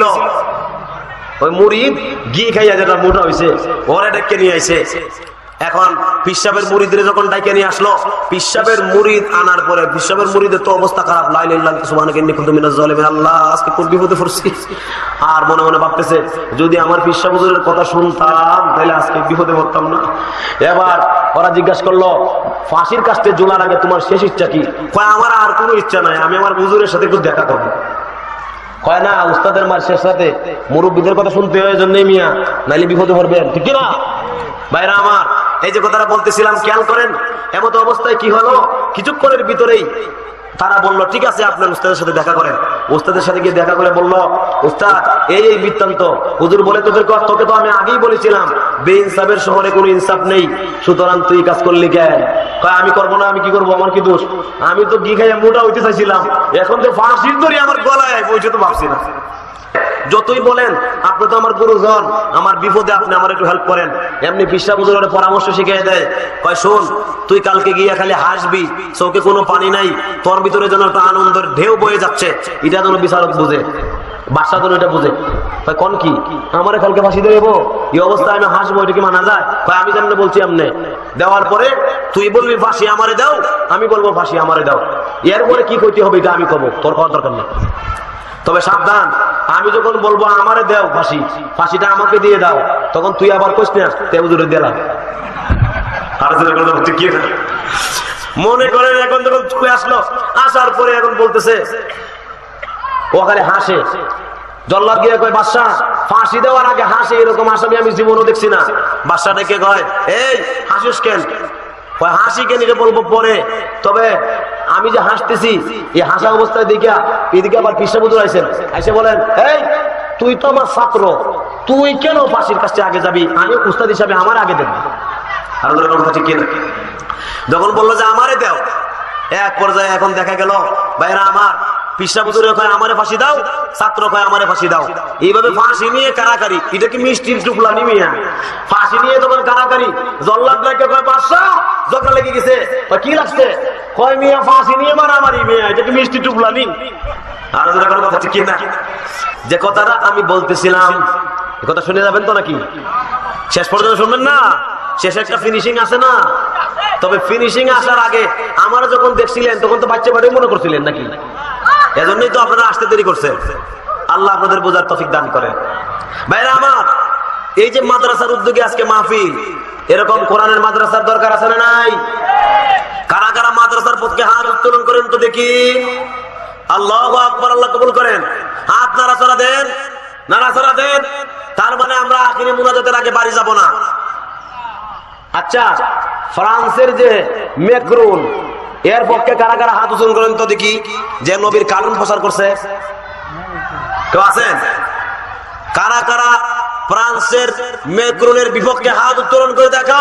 ওই মুরিদ, ঘি খাইয়া যেটা মোটা হয়েছে, ওরা ডেকে নিয়ে আইছে। এখন পিসাবের মুরিদরে যখন ডাইকে নিয়ে আসলো, পিসাবের মুরিদ আনার পরে পিসাবের মুরিদের তো অবস্থা খারাপ, লা ইলাহা ইল্লাল্লাহ সুবহানাকা ইন্নী কুনতু মিনাজ জালিমিন, আল্লাহ আজকে কোন বিপদে পড়ছি। আর মনে মনে ভাবতেছে, যদি আমার পিসা হুজুরের কথা শুনতাম তাহলে আজকে বিপদে পড়তাম না। এবার ওরা জিজ্ঞাসা করলো, ফাঁসির কাছে ঝোলার আগে তোমার শেষ ইচ্ছা কি? কয়, আমার আর কোনো ইচ্ছা নাই, আমি আমার হুজুরের সাথে একটু দেখা করবো। কয় না, উস্তাদের মার শেষ রাতে মুরব্বীদের কথা শুনতে হয়, জন্যই মিয়া, নাইলে বিপদে পড়বেন, ঠিক কিনা? ভাইরা আমার, এই যে কথাটা বলতেছিলাম খেয়াল করেন। এমত অবস্থায় কি হলো, কিছুক্ষণের ভিতরেই তারা বললো, ঠিক আছে আপনার উস্তাদের সাথে দেখা করেন। উস্তাদের সাথে গিয়ে দেখা করে বললো, উস্তাদ এই বৃত্তান্ত। হুজুর বলে, তোকে তো আমি আগেই বলেছিলাম বেইনসাফের শহরে কোনো ইনসাফ নেই, সুতরাং তুই কাজ করলি কেন? কয়, আমি করবো না, আমি কি করবো, আমার কি দোষ? আমি তো ঘি খাইয়া মোটা হইতে চাইছিলাম, এখন তো ফাঁসির দড়ি আমার গলায় বইছে, তো ভাবছি না। যতই বলেন আপনি তো আমার গুরুজন, আমার বিপদে আপনি আমার একটু হেল্প করেন, এমনি পিসা হুজুরের পরামর্শ শিখিয়ে দেয়, কয় শোন তুই কালকে গিয়ে খালি হাসবি, চোখে কোনো পানি নাই, তোর ভিতরে যেন একটা আনন্দের ঢেউ বয়ে যাচ্ছে, এটা যেন বিচারক বুঝে, বাদশা যেন এটা বুঝে। কোন কি আমারে কালকে ফাঁসি দেবো, এই অবস্থায় আমি হাসবো, এটা কি মানা যায়? আমি যেমন বলছি এমনি দেওয়ার পরে তুই বলবি ফাঁসি আমারে দাও, আমি বলবো ফাঁসি আমারে দাও, এরপরে কি করতে হবে এটা আমি কবো, তোর খাওয়ার দরকার নেই। তবে সাবধান, আমি যখন বলবো আমারে দাও ফাঁসি, ফাঁসিটা আমাকে দিয়ে দাও, তখন তুই আবার কোস না তে হুজুরে দিলাম। মনে করেন এখন যখন চলে আসলো, আসার পরে এখন বলতেছে ও খালি হাসে, জল্লাদ গিয়ে কয় বাদশাহ ফাঁসি দেওয়ার আগে হাসে, এরকম আসামি আমি জীবনও দেখছি না। বাদশাহ ডেকে কয় এই হাসিস কেন? হাসি কেন এটা বলবো পরে, তবে আমি যে হাসতেছি এই হাসা অবস্থায় দেখিয়া এদিকে আবার পিসা হুজুর আইছেন, আইসে বলেন এই তুই তো আমার ছাত্র, তুই কেন ফাঁসির কাছে আগে যাবি, আমি উস্তাদ হিসাবে আমার আগে দেব। আর কথা ঠিক কিনা? যখন বললো যে আমারে দাও, এক পর্যায়ে এখন দেখা গেল ভাইরা আমার পিসা হুজুরে কয় আমারে ফাঁসি দাও, ছাত্র কয় আমারে ফাঁসি দাও, এইভাবে ফাঁসি নিয়ে কারাকারি। এটা কি মিষ্টির টুকলা নিমিয়া? ফাঁসি নিয়ে তখন কারাকারি, জল্লাদ লাগে কয় বাদশাহ জগা লেগে গেছে, কি লাগছে? কয় মিয়া ফাঁসি নিয়ে মারামারি, মিয়া এটা কি মিষ্টি টুকলা নি? আর কথা ঠিক না? যে কথাটা আমি বলতেছিলাম কথা শুনে যাবেন তো নাকি? শেষ পর্যন্ত শুনবেন না? শেষে একটা ফিনিশিং আছে না? তবে ফিনিশিং আসার আগে আমার যখন দেখছিলেন তখন তো বাচ্চা বাড়ি মনে করছিলেন নাকি? এজন্যই তো আপনারা আসতে দেরি করছেন। আল্লাহ আপনাদের বোঝার তৌফিক দান করেন। ভাইরা আমার, এই যে মাদ্রাসার উদ্যোগে আজকে মাহফিল, এরকম কোরআনের মাদ্রাসার দরকার আছে না নাই? কারা কারা মাদ্রাসার পক্ষে হাত উত্তোলন করেন তো দেখি। আল্লাহু আকবার, আল্লাহ কবুল করেন। হাত নাড়াচাড়া দেন, নাড়াচাড়া দেন। তার মানে আমরা আখিরি মুনাজাতের আগে বাড়ি যাব না। আচ্ছা, ফ্রান্সের যে ম্যাক্রন, এর পক্ষে কারা কারা হাত উত্তোলন করেন তো দেখি, যে নবীর কানুন প্রচার করছে? কেউ আছেন? কারা কারা ফ্রান্সের ম্যাক্রনের বিপক্ষে হাত উত্তোলন করে দেখা?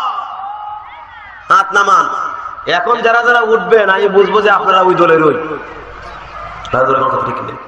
হাত নামান। এখন যারা যারা উঠবেন আমি বুঝবো যে আপনারা ওই দলের ওই।